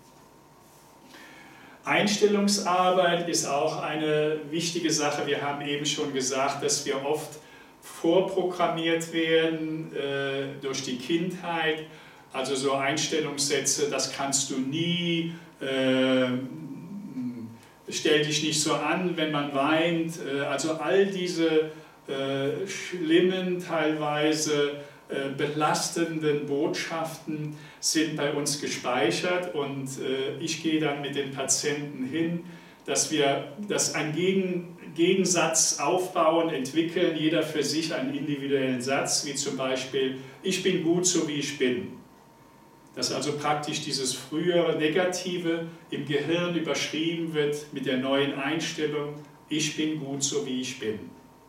Einstellungsarbeit ist auch eine wichtige Sache. Wir haben eben schon gesagt, dass wir oft vorprogrammiert werden äh, durch die Kindheit. Also so Einstellungssätze, das kannst du nie, äh, stell dich nicht so an, wenn man weint. Also all diese äh, schlimmen, teilweise äh, belastenden Botschaften sind bei uns gespeichert, und äh, ich gehe dann mit den Patienten hin, dass wir dass einen Gegen, Gegensatz aufbauen, entwickeln, jeder für sich einen individuellen Satz, wie zum Beispiel, ich bin gut so wie ich bin. Dass also praktisch dieses frühere Negative im Gehirn überschrieben wird mit der neuen Einstellung, ich bin gut so wie ich bin.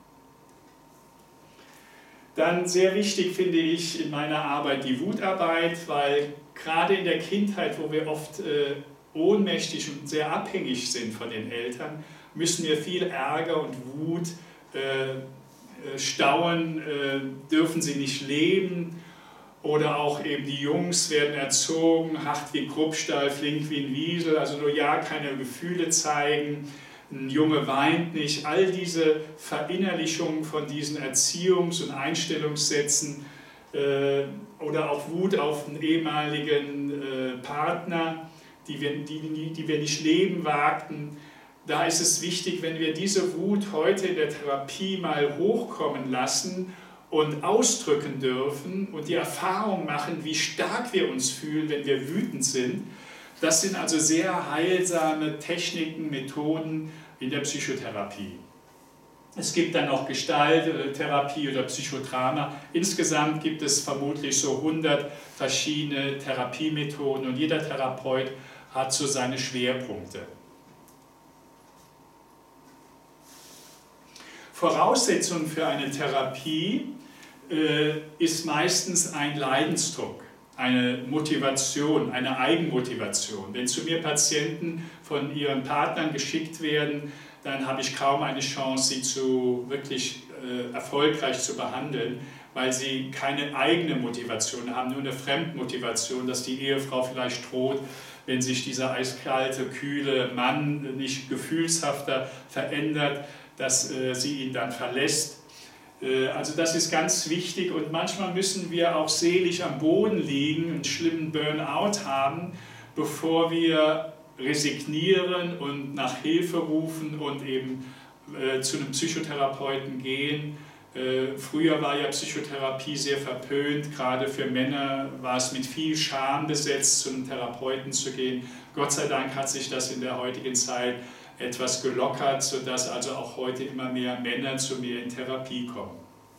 Dann sehr wichtig finde ich in meiner Arbeit die Wutarbeit, weil gerade in der Kindheit, wo wir oft äh, ohnmächtig und sehr abhängig sind von den Eltern, müssen wir viel Ärger und Wut äh, stauen, äh, dürfen sie nicht leben. Oder auch eben die Jungs werden erzogen, hart wie Kruppstahl, flink wie ein Wiesel, also nur ja keine Gefühle zeigen, ein Junge weint nicht. All diese Verinnerlichungen von diesen Erziehungs- und Einstellungssätzen äh, oder auch Wut auf einen ehemaligen äh, Partner, die wir, die, die wir nicht leben wagten, da ist es wichtig, wenn wir diese Wut heute in der Therapie mal hochkommen lassen und ausdrücken dürfen und die Erfahrung machen, wie stark wir uns fühlen, wenn wir wütend sind. Das sind also sehr heilsame Techniken, Methoden in der Psychotherapie. Es gibt dann noch Gestalttherapie oder Psychodrama. Insgesamt gibt es vermutlich so hundert verschiedene Therapiemethoden, und jeder Therapeut hat so seine Schwerpunkte. Voraussetzung für eine Therapie äh, ist meistens ein Leidensdruck. eine Motivation, eine Eigenmotivation. Wenn zu mir Patienten von ihren Partnern geschickt werden, dann habe ich kaum eine Chance, sie zu wirklich äh, erfolgreich zu behandeln, weil sie keine eigene Motivation haben, nur eine Fremdmotivation, dass die Ehefrau vielleicht droht, wenn sich dieser eiskalte, kühle Mann nicht gefühlshafter verändert, dass äh, sie ihn dann verlässt. Äh, also das ist ganz wichtig und manchmal müssen wir auch seelisch am Boden liegen, einen schlimmen Burnout haben, bevor wir resignieren und nach Hilfe rufen und eben äh, zu einem Psychotherapeuten gehen. Äh, früher war ja Psychotherapie sehr verpönt, gerade für Männer war es mit viel Scham besetzt, zu einem Therapeuten zu gehen. Gott sei Dank hat sich das in der heutigen Zeit etwas gelockert, sodass also auch heute immer mehr Männer zu mir in Therapie kommen.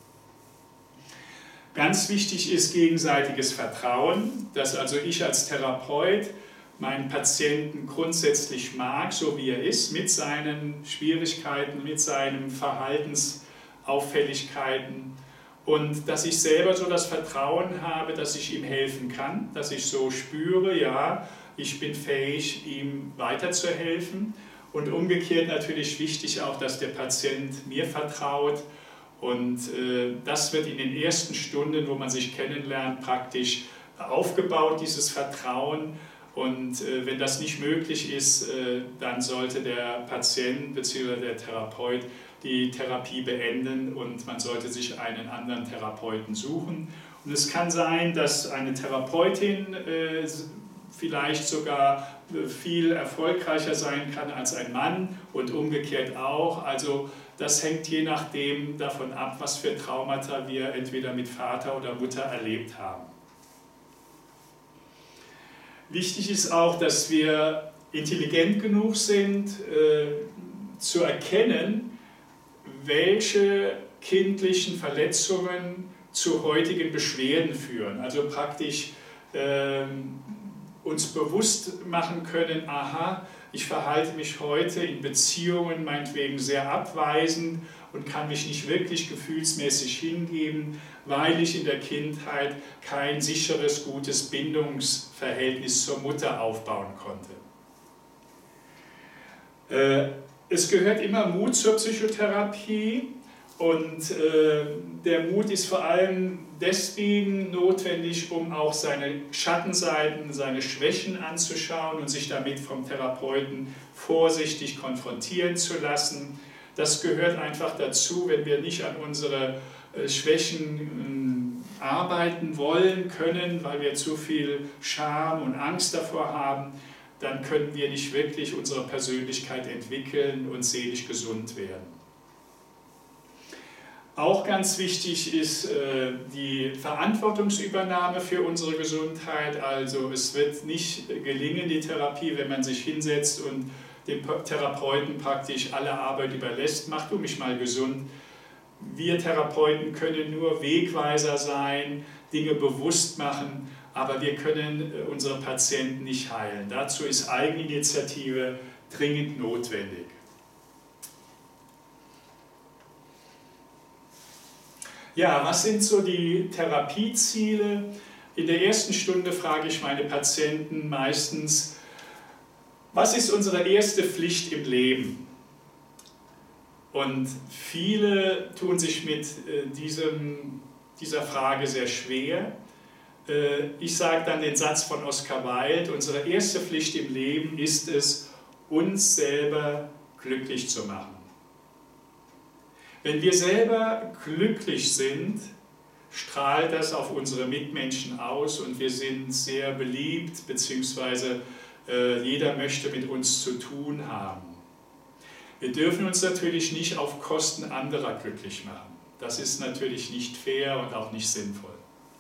Ganz wichtig ist gegenseitiges Vertrauen, dass also ich als Therapeut meinen Patienten grundsätzlich mag, so wie er ist, mit seinen Schwierigkeiten, mit seinen Verhaltensauffälligkeiten und dass ich selber so das Vertrauen habe, dass ich ihm helfen kann, dass ich so spüre, ja, ich bin fähig, ihm weiterzuhelfen und umgekehrt natürlich wichtig auch, dass der Patient mir vertraut und äh, das wird in den ersten Stunden, wo man sich kennenlernt, praktisch aufgebaut, dieses Vertrauen. Und äh, wenn das nicht möglich ist, äh, dann sollte der Patient bzw. der Therapeut die Therapie beenden und man sollte sich einen anderen Therapeuten suchen. Und es kann sein, dass eine Therapeutin äh, vielleicht sogar äh, viel erfolgreicher sein kann als ein Mann und umgekehrt auch. Also das hängt je nachdem davon ab, was für Traumata wir entweder mit Vater oder Mutter erlebt haben. Wichtig ist auch, dass wir intelligent genug sind, äh, zu erkennen, welche kindlichen Verletzungen zu heutigen Beschwerden führen. Also praktisch äh, uns bewusst machen können, aha, ich verhalte mich heute in Beziehungen meinetwegen sehr abweisend und kann mich nicht wirklich gefühlsmäßig hingeben, weil ich in der Kindheit kein sicheres, gutes Bindungsverhältnis zur Mutter aufbauen konnte. Es gehört immer Mut zur Psychotherapie und der Mut ist vor allem deswegen notwendig, um auch seine Schattenseiten, seine Schwächen anzuschauen und sich damit vom Therapeuten vorsichtig konfrontieren zu lassen. Das gehört einfach dazu, wenn wir nicht an unsere Schwächen arbeiten wollen können, weil wir zu viel Scham und Angst davor haben, dann können wir nicht wirklich unsere Persönlichkeit entwickeln und seelisch gesund werden. Auch ganz wichtig ist äh, die Verantwortungsübernahme für unsere Gesundheit. Also es wird nicht gelingen, die Therapie, wenn man sich hinsetzt und dem Therapeuten praktisch alle Arbeit überlässt. Mach du mich mal gesund. Wir Therapeuten können nur Wegweiser sein, Dinge bewusst machen, aber wir können unsere Patienten nicht heilen. Dazu ist Eigeninitiative dringend notwendig. Ja, was sind so die Therapieziele? In der ersten Stunde frage ich meine Patienten meistens, was ist unsere erste Pflicht im Leben? Und viele tun sich mit äh, diesem, dieser Frage sehr schwer. Äh, ich sage dann den Satz von Oscar Wilde, unsere erste Pflicht im Leben ist es, uns selber glücklich zu machen. Wenn wir selber glücklich sind, strahlt das auf unsere Mitmenschen aus und wir sind sehr beliebt, beziehungsweise äh, jeder möchte mit uns zu tun haben. Wir dürfen uns natürlich nicht auf Kosten anderer glücklich machen. Das ist natürlich nicht fair und auch nicht sinnvoll.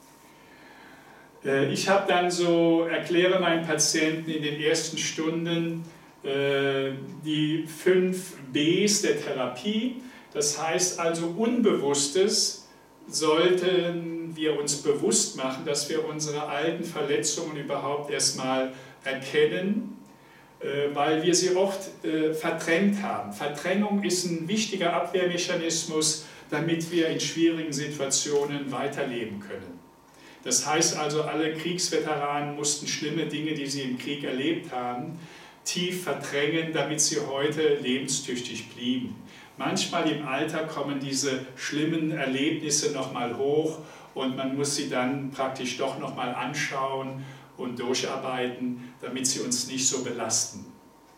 Äh, ich habe dann so, erkläre meinen Patienten in den ersten Stunden äh, die fünf Bs der Therapie. Das heißt also, Unbewusstes sollten wir uns bewusst machen, dass wir unsere alten Verletzungen überhaupt erstmal erkennen, weil wir sie oft verdrängt haben. Verdrängung ist ein wichtiger Abwehrmechanismus, damit wir in schwierigen Situationen weiterleben können. Das heißt also, alle Kriegsveteranen mussten schlimme Dinge, die sie im Krieg erlebt haben, tief verdrängen, damit sie heute lebenstüchtig blieben. Manchmal im Alter kommen diese schlimmen Erlebnisse nochmal hoch und man muss sie dann praktisch doch nochmal anschauen und durcharbeiten, damit sie uns nicht so belasten.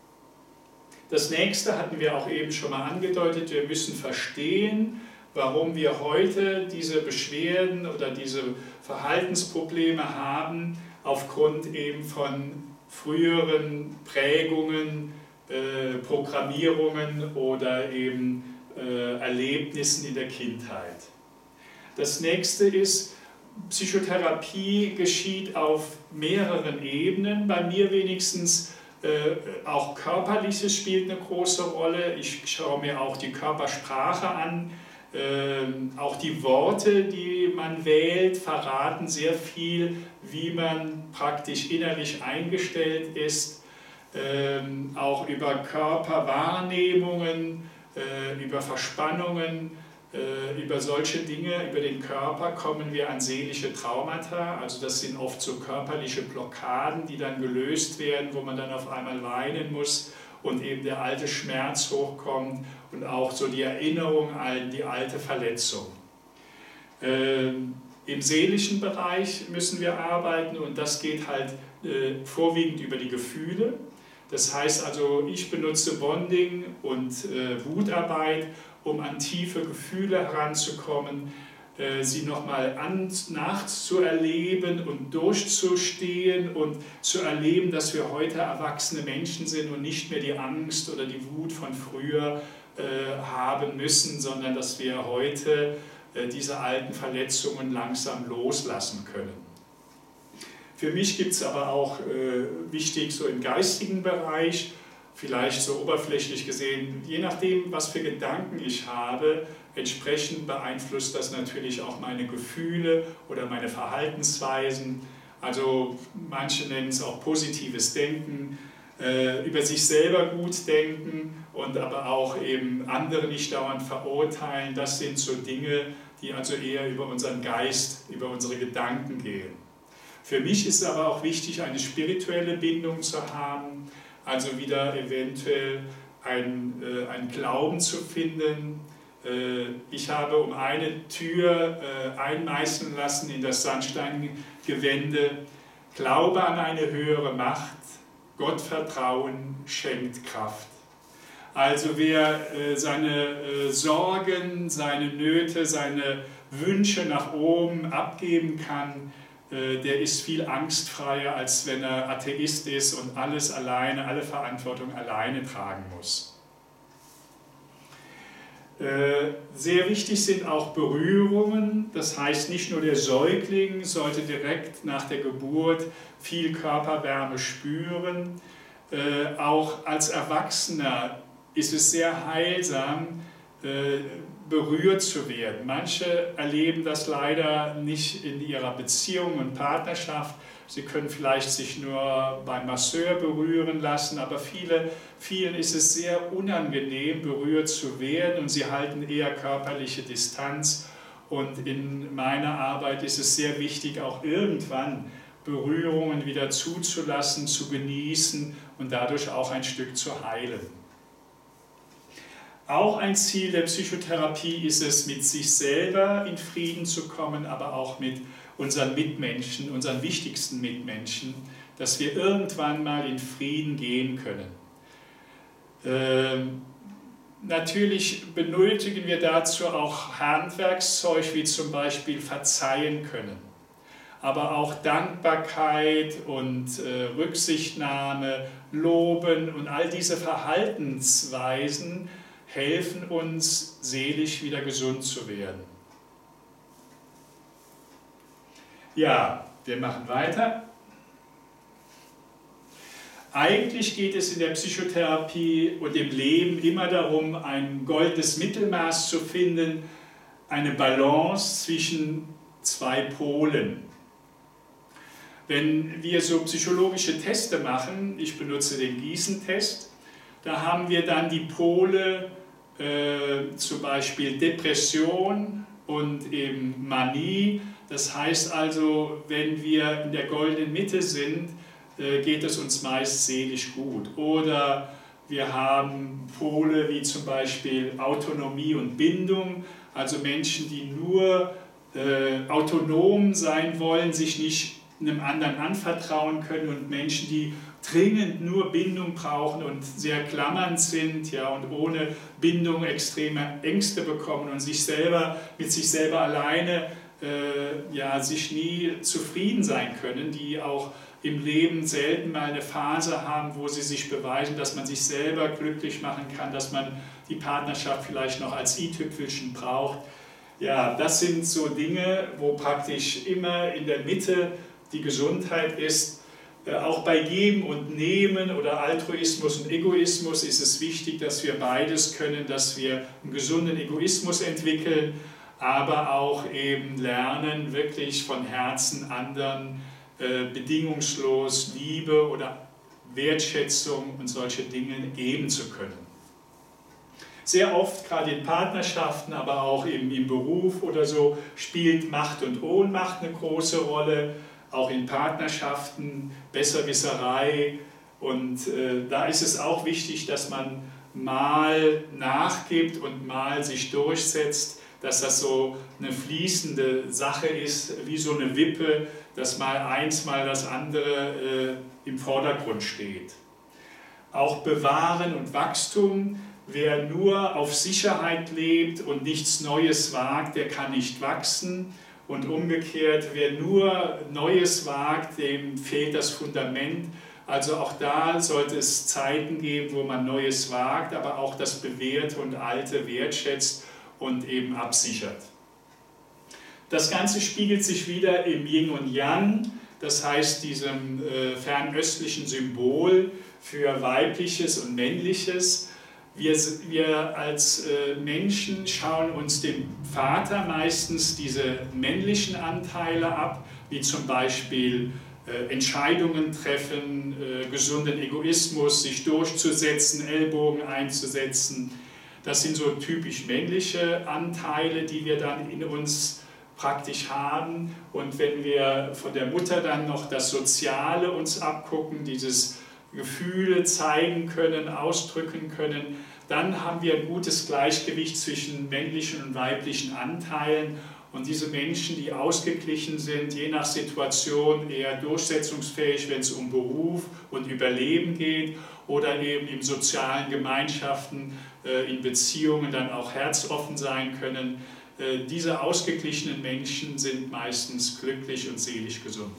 Das nächste hatten wir auch eben schon mal angedeutet, wir müssen verstehen, warum wir heute diese Beschwerden oder diese Verhaltensprobleme haben, aufgrund eben von früheren Prägungen, äh, Programmierungen oder eben äh, Erlebnissen in der Kindheit. Das nächste ist, Psychotherapie geschieht auf mehreren Ebenen, bei mir wenigstens äh, auch Körperliches spielt eine große Rolle. Ich schaue mir auch die Körpersprache an. Ähm, auch die Worte, die man wählt, verraten sehr viel, wie man praktisch innerlich eingestellt ist. Ähm, auch über Körperwahrnehmungen, äh, über Verspannungen, äh, über solche Dinge, über den Körper kommen wir an seelische Traumata. Also das sind oft so körperliche Blockaden, die dann gelöst werden, wo man dann auf einmal weinen muss und eben der alte Schmerz hochkommt und auch so die Erinnerung an die alte Verletzung. Ähm, Im seelischen Bereich müssen wir arbeiten und das geht halt äh, vorwiegend über die Gefühle. Das heißt also, ich benutze Bonding und äh, Wutarbeit, um an tiefe Gefühle heranzukommen, äh, sie nochmal nachzuerleben und durchzustehen und zu erleben, dass wir heute erwachsene Menschen sind und nicht mehr die Angst oder die Wut von früher äh, haben müssen, sondern dass wir heute äh, diese alten Verletzungen langsam loslassen können. Für mich gibt es aber auch äh, wichtig so im geistigen Bereich, vielleicht so oberflächlich gesehen, je nachdem, was für Gedanken ich habe, entsprechend beeinflusst das natürlich auch meine Gefühle oder meine Verhaltensweisen. Also manche nennen es auch positives Denken, äh, über sich selber gut denken und aber auch eben andere nicht dauernd verurteilen. Das sind so Dinge, die also eher über unseren Geist, über unsere Gedanken gehen. Für mich ist es aber auch wichtig, eine spirituelle Bindung zu haben, also wieder eventuell einen, äh, einen Glauben zu finden. Äh, ich habe um eine Tür äh, einmeißeln lassen in das Sandsteingewände: Glaube an eine höhere Macht, Gottvertrauen schenkt Kraft. Also wer äh, seine äh, Sorgen, seine Nöte, seine Wünsche nach oben abgeben kann, der ist viel angstfreier, als wenn er Atheist ist und alles alleine, alle Verantwortung alleine tragen muss. Sehr wichtig sind auch Berührungen, das heißt nicht nur der Säugling sollte direkt nach der Geburt viel Körperwärme spüren, auch als Erwachsener ist es sehr heilsam, berührt zu werden. Manche erleben das leider nicht in ihrer Beziehung und Partnerschaft. Sie können vielleicht sich nur beim Masseur berühren lassen, aber viele, vielen ist es sehr unangenehm, berührt zu werden und sie halten eher körperliche Distanz. Und in meiner Arbeit ist es sehr wichtig, auch irgendwann Berührungen wieder zuzulassen, zu genießen und dadurch auch ein Stück zu heilen. Auch ein Ziel der Psychotherapie ist es, mit sich selber in Frieden zu kommen, aber auch mit unseren Mitmenschen, unseren wichtigsten Mitmenschen, dass wir irgendwann mal in Frieden gehen können. Ähm, natürlich benötigen wir dazu auch Handwerkszeug, wie zum Beispiel verzeihen können. Aber auch Dankbarkeit und äh, Rücksichtnahme, Loben und all diese Verhaltensweisen helfen uns, seelisch wieder gesund zu werden. Ja, wir machen weiter. Eigentlich geht es in der Psychotherapie und im Leben immer darum, ein goldenes Mittelmaß zu finden, eine Balance zwischen zwei Polen. Wenn wir so psychologische Teste machen, ich benutze den Gießen-Test, da haben wir dann die Pole, äh, zum Beispiel Depression und eben Manie. Das heißt also, wenn wir in der goldenen Mitte sind, geht es uns meist seelisch gut. Oder wir haben Pole wie zum Beispiel Autonomie und Bindung, also Menschen, die nur äh, autonom sein wollen, sich nicht einem anderen anvertrauen können, und Menschen, die dringend nur Bindung brauchen und sehr klammernd sind, ja, und ohne Bindung extreme Ängste bekommen und sich selber mit sich selber alleine äh, ja, sich nie zufrieden sein können, die auch im Leben selten mal eine Phase haben, wo sie sich beweisen, dass man sich selber glücklich machen kann, dass man die Partnerschaft vielleicht noch als i-Tüpfelchen braucht. Ja, das sind so Dinge, wo praktisch immer in der Mitte die Gesundheit ist. Auch bei Geben und Nehmen oder Altruismus und Egoismus ist es wichtig, dass wir beides können, dass wir einen gesunden Egoismus entwickeln, aber auch eben lernen, wirklich von Herzen anderen äh, bedingungslos Liebe oder Wertschätzung und solche Dinge geben zu können. Sehr oft, gerade in Partnerschaften, aber auch im, im Beruf oder so, spielt Macht und Ohnmacht eine große Rolle. Auch in Partnerschaften, Besserwisserei, und äh, da ist es auch wichtig, dass man mal nachgibt und mal sich durchsetzt, dass das so eine fließende Sache ist, wie so eine Wippe, dass mal eins, mal das andere äh, im Vordergrund steht. Auch Bewahren und Wachstum. Wer nur auf Sicherheit lebt und nichts Neues wagt, der kann nicht wachsen. Und umgekehrt, wer nur Neues wagt, dem fehlt das Fundament. Also auch da sollte es Zeiten geben, wo man Neues wagt, aber auch das Bewährte und Alte wertschätzt und eben absichert. Das Ganze spiegelt sich wieder im Yin und Yang, das heißt diesem äh, fernöstlichen Symbol für Weibliches und Männliches. Wir, wir als äh, Menschen schauen uns dem Vater meistens diese männlichen Anteile ab, wie zum Beispiel äh, Entscheidungen treffen, äh, gesunden Egoismus, sich durchzusetzen, Ellbogen einzusetzen. Das sind so typisch männliche Anteile, die wir dann in uns praktisch haben. Und wenn wir von der Mutter dann noch das Soziale uns abgucken, dieses Gefühle zeigen können, ausdrücken können, dann haben wir ein gutes Gleichgewicht zwischen männlichen und weiblichen Anteilen. Und diese Menschen, die ausgeglichen sind, je nach Situation eher durchsetzungsfähig, wenn es um Beruf und Überleben geht, oder eben in sozialen Gemeinschaften, in Beziehungen dann auch herzoffen sein können. Diese ausgeglichenen Menschen sind meistens glücklich und seelisch gesund.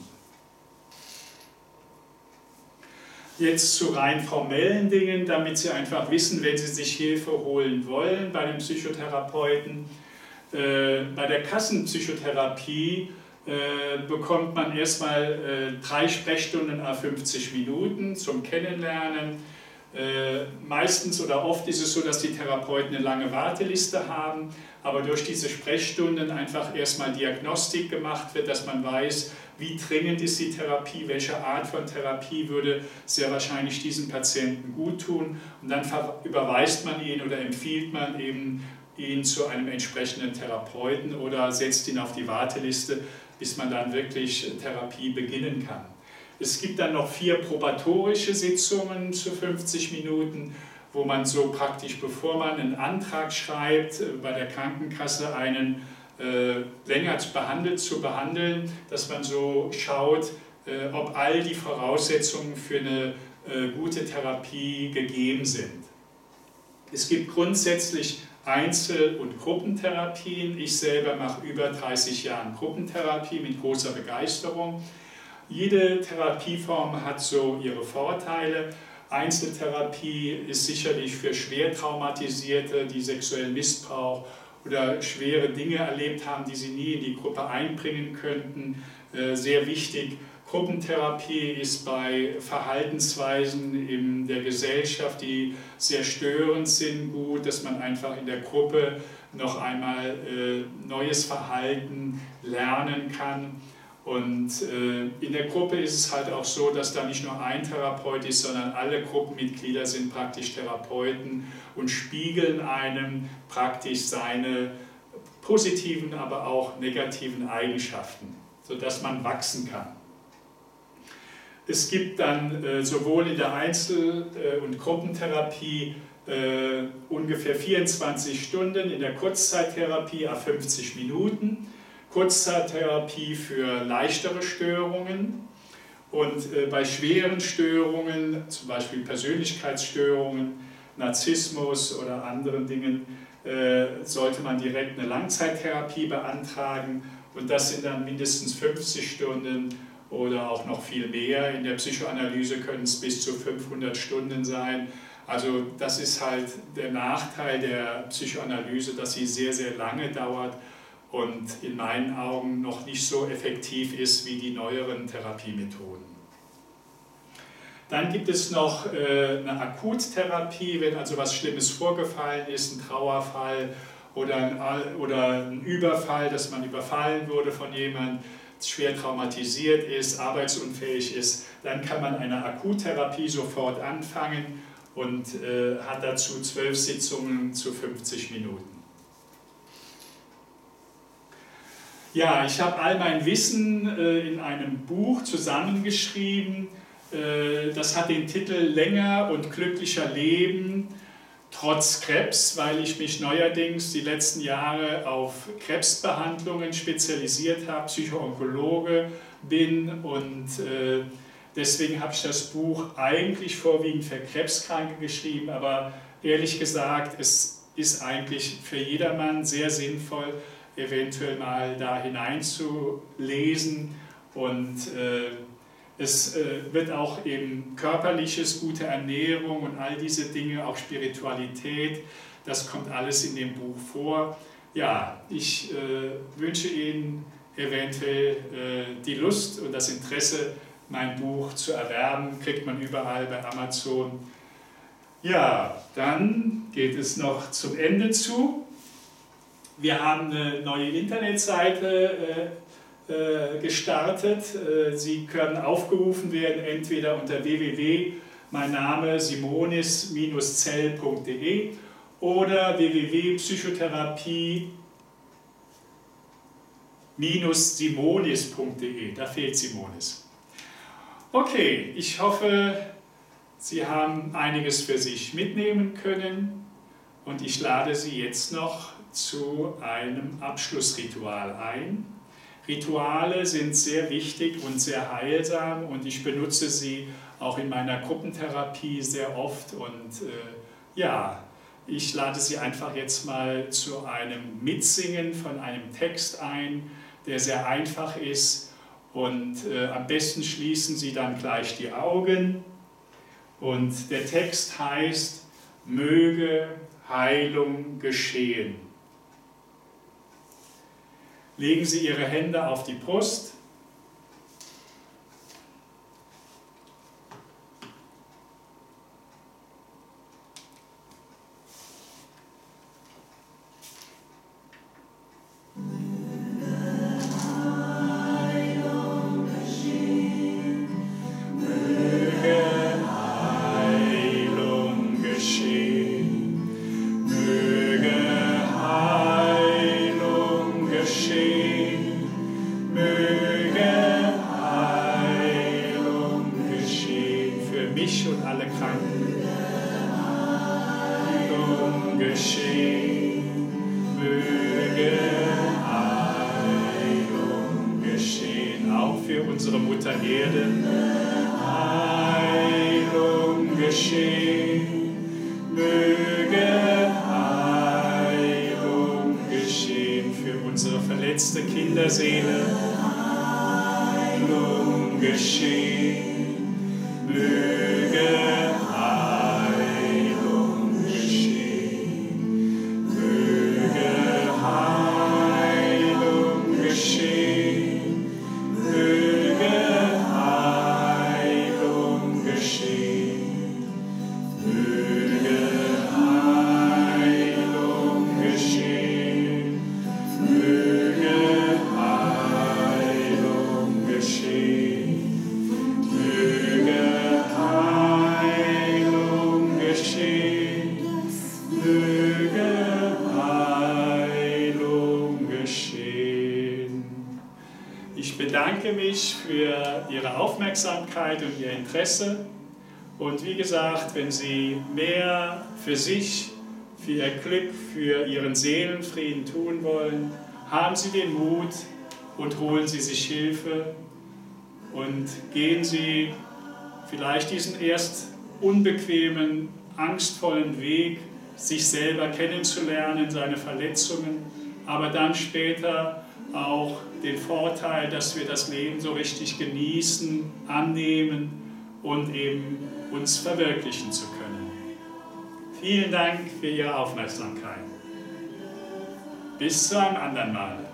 Jetzt zu rein formellen Dingen, damit Sie einfach wissen, wenn Sie sich Hilfe holen wollen bei dem Psychotherapeuten. Äh, bei der Kassenpsychotherapie äh, bekommt man erstmal äh, drei Sprechstunden à fünfzig Minuten zum Kennenlernen. Äh, meistens oder oft ist es so, dass die Therapeuten eine lange Warteliste haben, aber durch diese Sprechstunden einfach erstmal Diagnostik gemacht wird, dass man weiß, wie dringend ist die Therapie, welche Art von Therapie würde sehr wahrscheinlich diesem Patienten gut tun, und dann überweist man ihn oder empfiehlt man eben ihn zu einem entsprechenden Therapeuten oder setzt ihn auf die Warteliste, bis man dann wirklich Therapie beginnen kann. Es gibt dann noch vier probatorische Sitzungen zu fünfzig Minuten, wo man so praktisch, bevor man einen Antrag schreibt, bei der Krankenkasse einen äh, länger behandelt zu behandeln, dass man so schaut, äh, ob all die Voraussetzungen für eine äh, gute Therapie gegeben sind. Es gibt grundsätzlich Einzel- und Gruppentherapien. Ich selber mache über dreißig Jahre Gruppentherapie mit großer Begeisterung. Jede Therapieform hat so ihre Vorteile. Einzeltherapie ist sicherlich für schwer Traumatisierte, die sexuellen Missbrauch oder schwere Dinge erlebt haben, die sie nie in die Gruppe einbringen könnten, sehr wichtig. Gruppentherapie ist bei Verhaltensweisen in der Gesellschaft, die sehr störend sind, gut, dass man einfach in der Gruppe noch einmal neues Verhalten lernen kann. Und äh, in der Gruppe ist es halt auch so, dass da nicht nur ein Therapeut ist, sondern alle Gruppenmitglieder sind praktisch Therapeuten und spiegeln einem praktisch seine positiven, aber auch negativen Eigenschaften, sodass man wachsen kann. Es gibt dann äh, sowohl in der Einzel- äh, und Gruppentherapie äh, ungefähr vierundzwanzig Stunden, in der Kurzzeittherapie à fünfzig Minuten, Kurzzeittherapie für leichtere Störungen und äh, bei schweren Störungen, zum Beispiel Persönlichkeitsstörungen, Narzissmus oder anderen Dingen, äh, sollte man direkt eine Langzeittherapie beantragen und das sind dann mindestens fünfzig Stunden oder auch noch viel mehr. In der Psychoanalyse können es bis zu fünfhundert Stunden sein. Also das ist halt der Nachteil der Psychoanalyse, dass sie sehr, sehr lange dauert und in meinen Augen noch nicht so effektiv ist wie die neueren Therapiemethoden. Dann gibt es noch äh, eine Akuttherapie, wenn also was Schlimmes vorgefallen ist, ein Trauerfall oder ein, oder ein Überfall, dass man überfallen wurde von jemandem, schwer traumatisiert ist, arbeitsunfähig ist, dann kann man eine Akuttherapie sofort anfangen und äh, hat dazu zwölf Sitzungen zu fünfzig Minuten. Ja, ich habe all mein Wissen äh, in einem Buch zusammengeschrieben. Äh, das hat den Titel Länger und glücklicher Leben trotz Krebs, weil ich mich neuerdings die letzten Jahre auf Krebsbehandlungen spezialisiert habe, Psychoonkologe bin und äh, deswegen habe ich das Buch eigentlich vorwiegend für Krebskranke geschrieben, aber ehrlich gesagt, es ist eigentlich für jedermann sehr sinnvoll, eventuell mal da hineinzulesen und äh, es äh, wird auch eben körperliches, gute Ernährung und all diese Dinge, auch Spiritualität, das kommt alles in dem Buch vor. Ja, ich äh, wünsche Ihnen eventuell äh, die Lust und das Interesse, mein Buch zu erwerben, kriegt man überall bei Amazon. Ja, dann geht es noch zum Ende zu. Wir haben eine neue Internetseite äh, gestartet. Sie können aufgerufen werden, entweder unter w w w punkt mein Name simonis zell punkt de oder w w w punkt psychotherapie simonis punkt de. Da fehlt Simonis. Okay, ich hoffe, Sie haben einiges für sich mitnehmen können und ich lade Sie jetzt noch zu einem Abschlussritual ein. Rituale sind sehr wichtig und sehr heilsam und ich benutze sie auch in meiner Gruppentherapie sehr oft und äh, ja, ich lade Sie einfach jetzt mal zu einem Mitsingen von einem Text ein, der sehr einfach ist und äh, am besten schließen Sie dann gleich die Augen und der Text heißt: Möge Heilung geschehen. Legen Sie Ihre Hände auf die Brust.
Möge
herzlich für Ihre Aufmerksamkeit und Ihr Interesse. Und wie gesagt, wenn Sie mehr für sich, für Ihr Glück, für Ihren Seelenfrieden tun wollen, haben Sie den Mut und holen Sie sich Hilfe und gehen Sie vielleicht diesen erst unbequemen, angstvollen Weg, sich selber kennenzulernen, seine Verletzungen, aber dann später auch den Vorteil, dass wir das Leben so richtig genießen, annehmen und eben uns verwirklichen zu können. Vielen Dank für Ihre Aufmerksamkeit. Bis zu einem anderen Mal.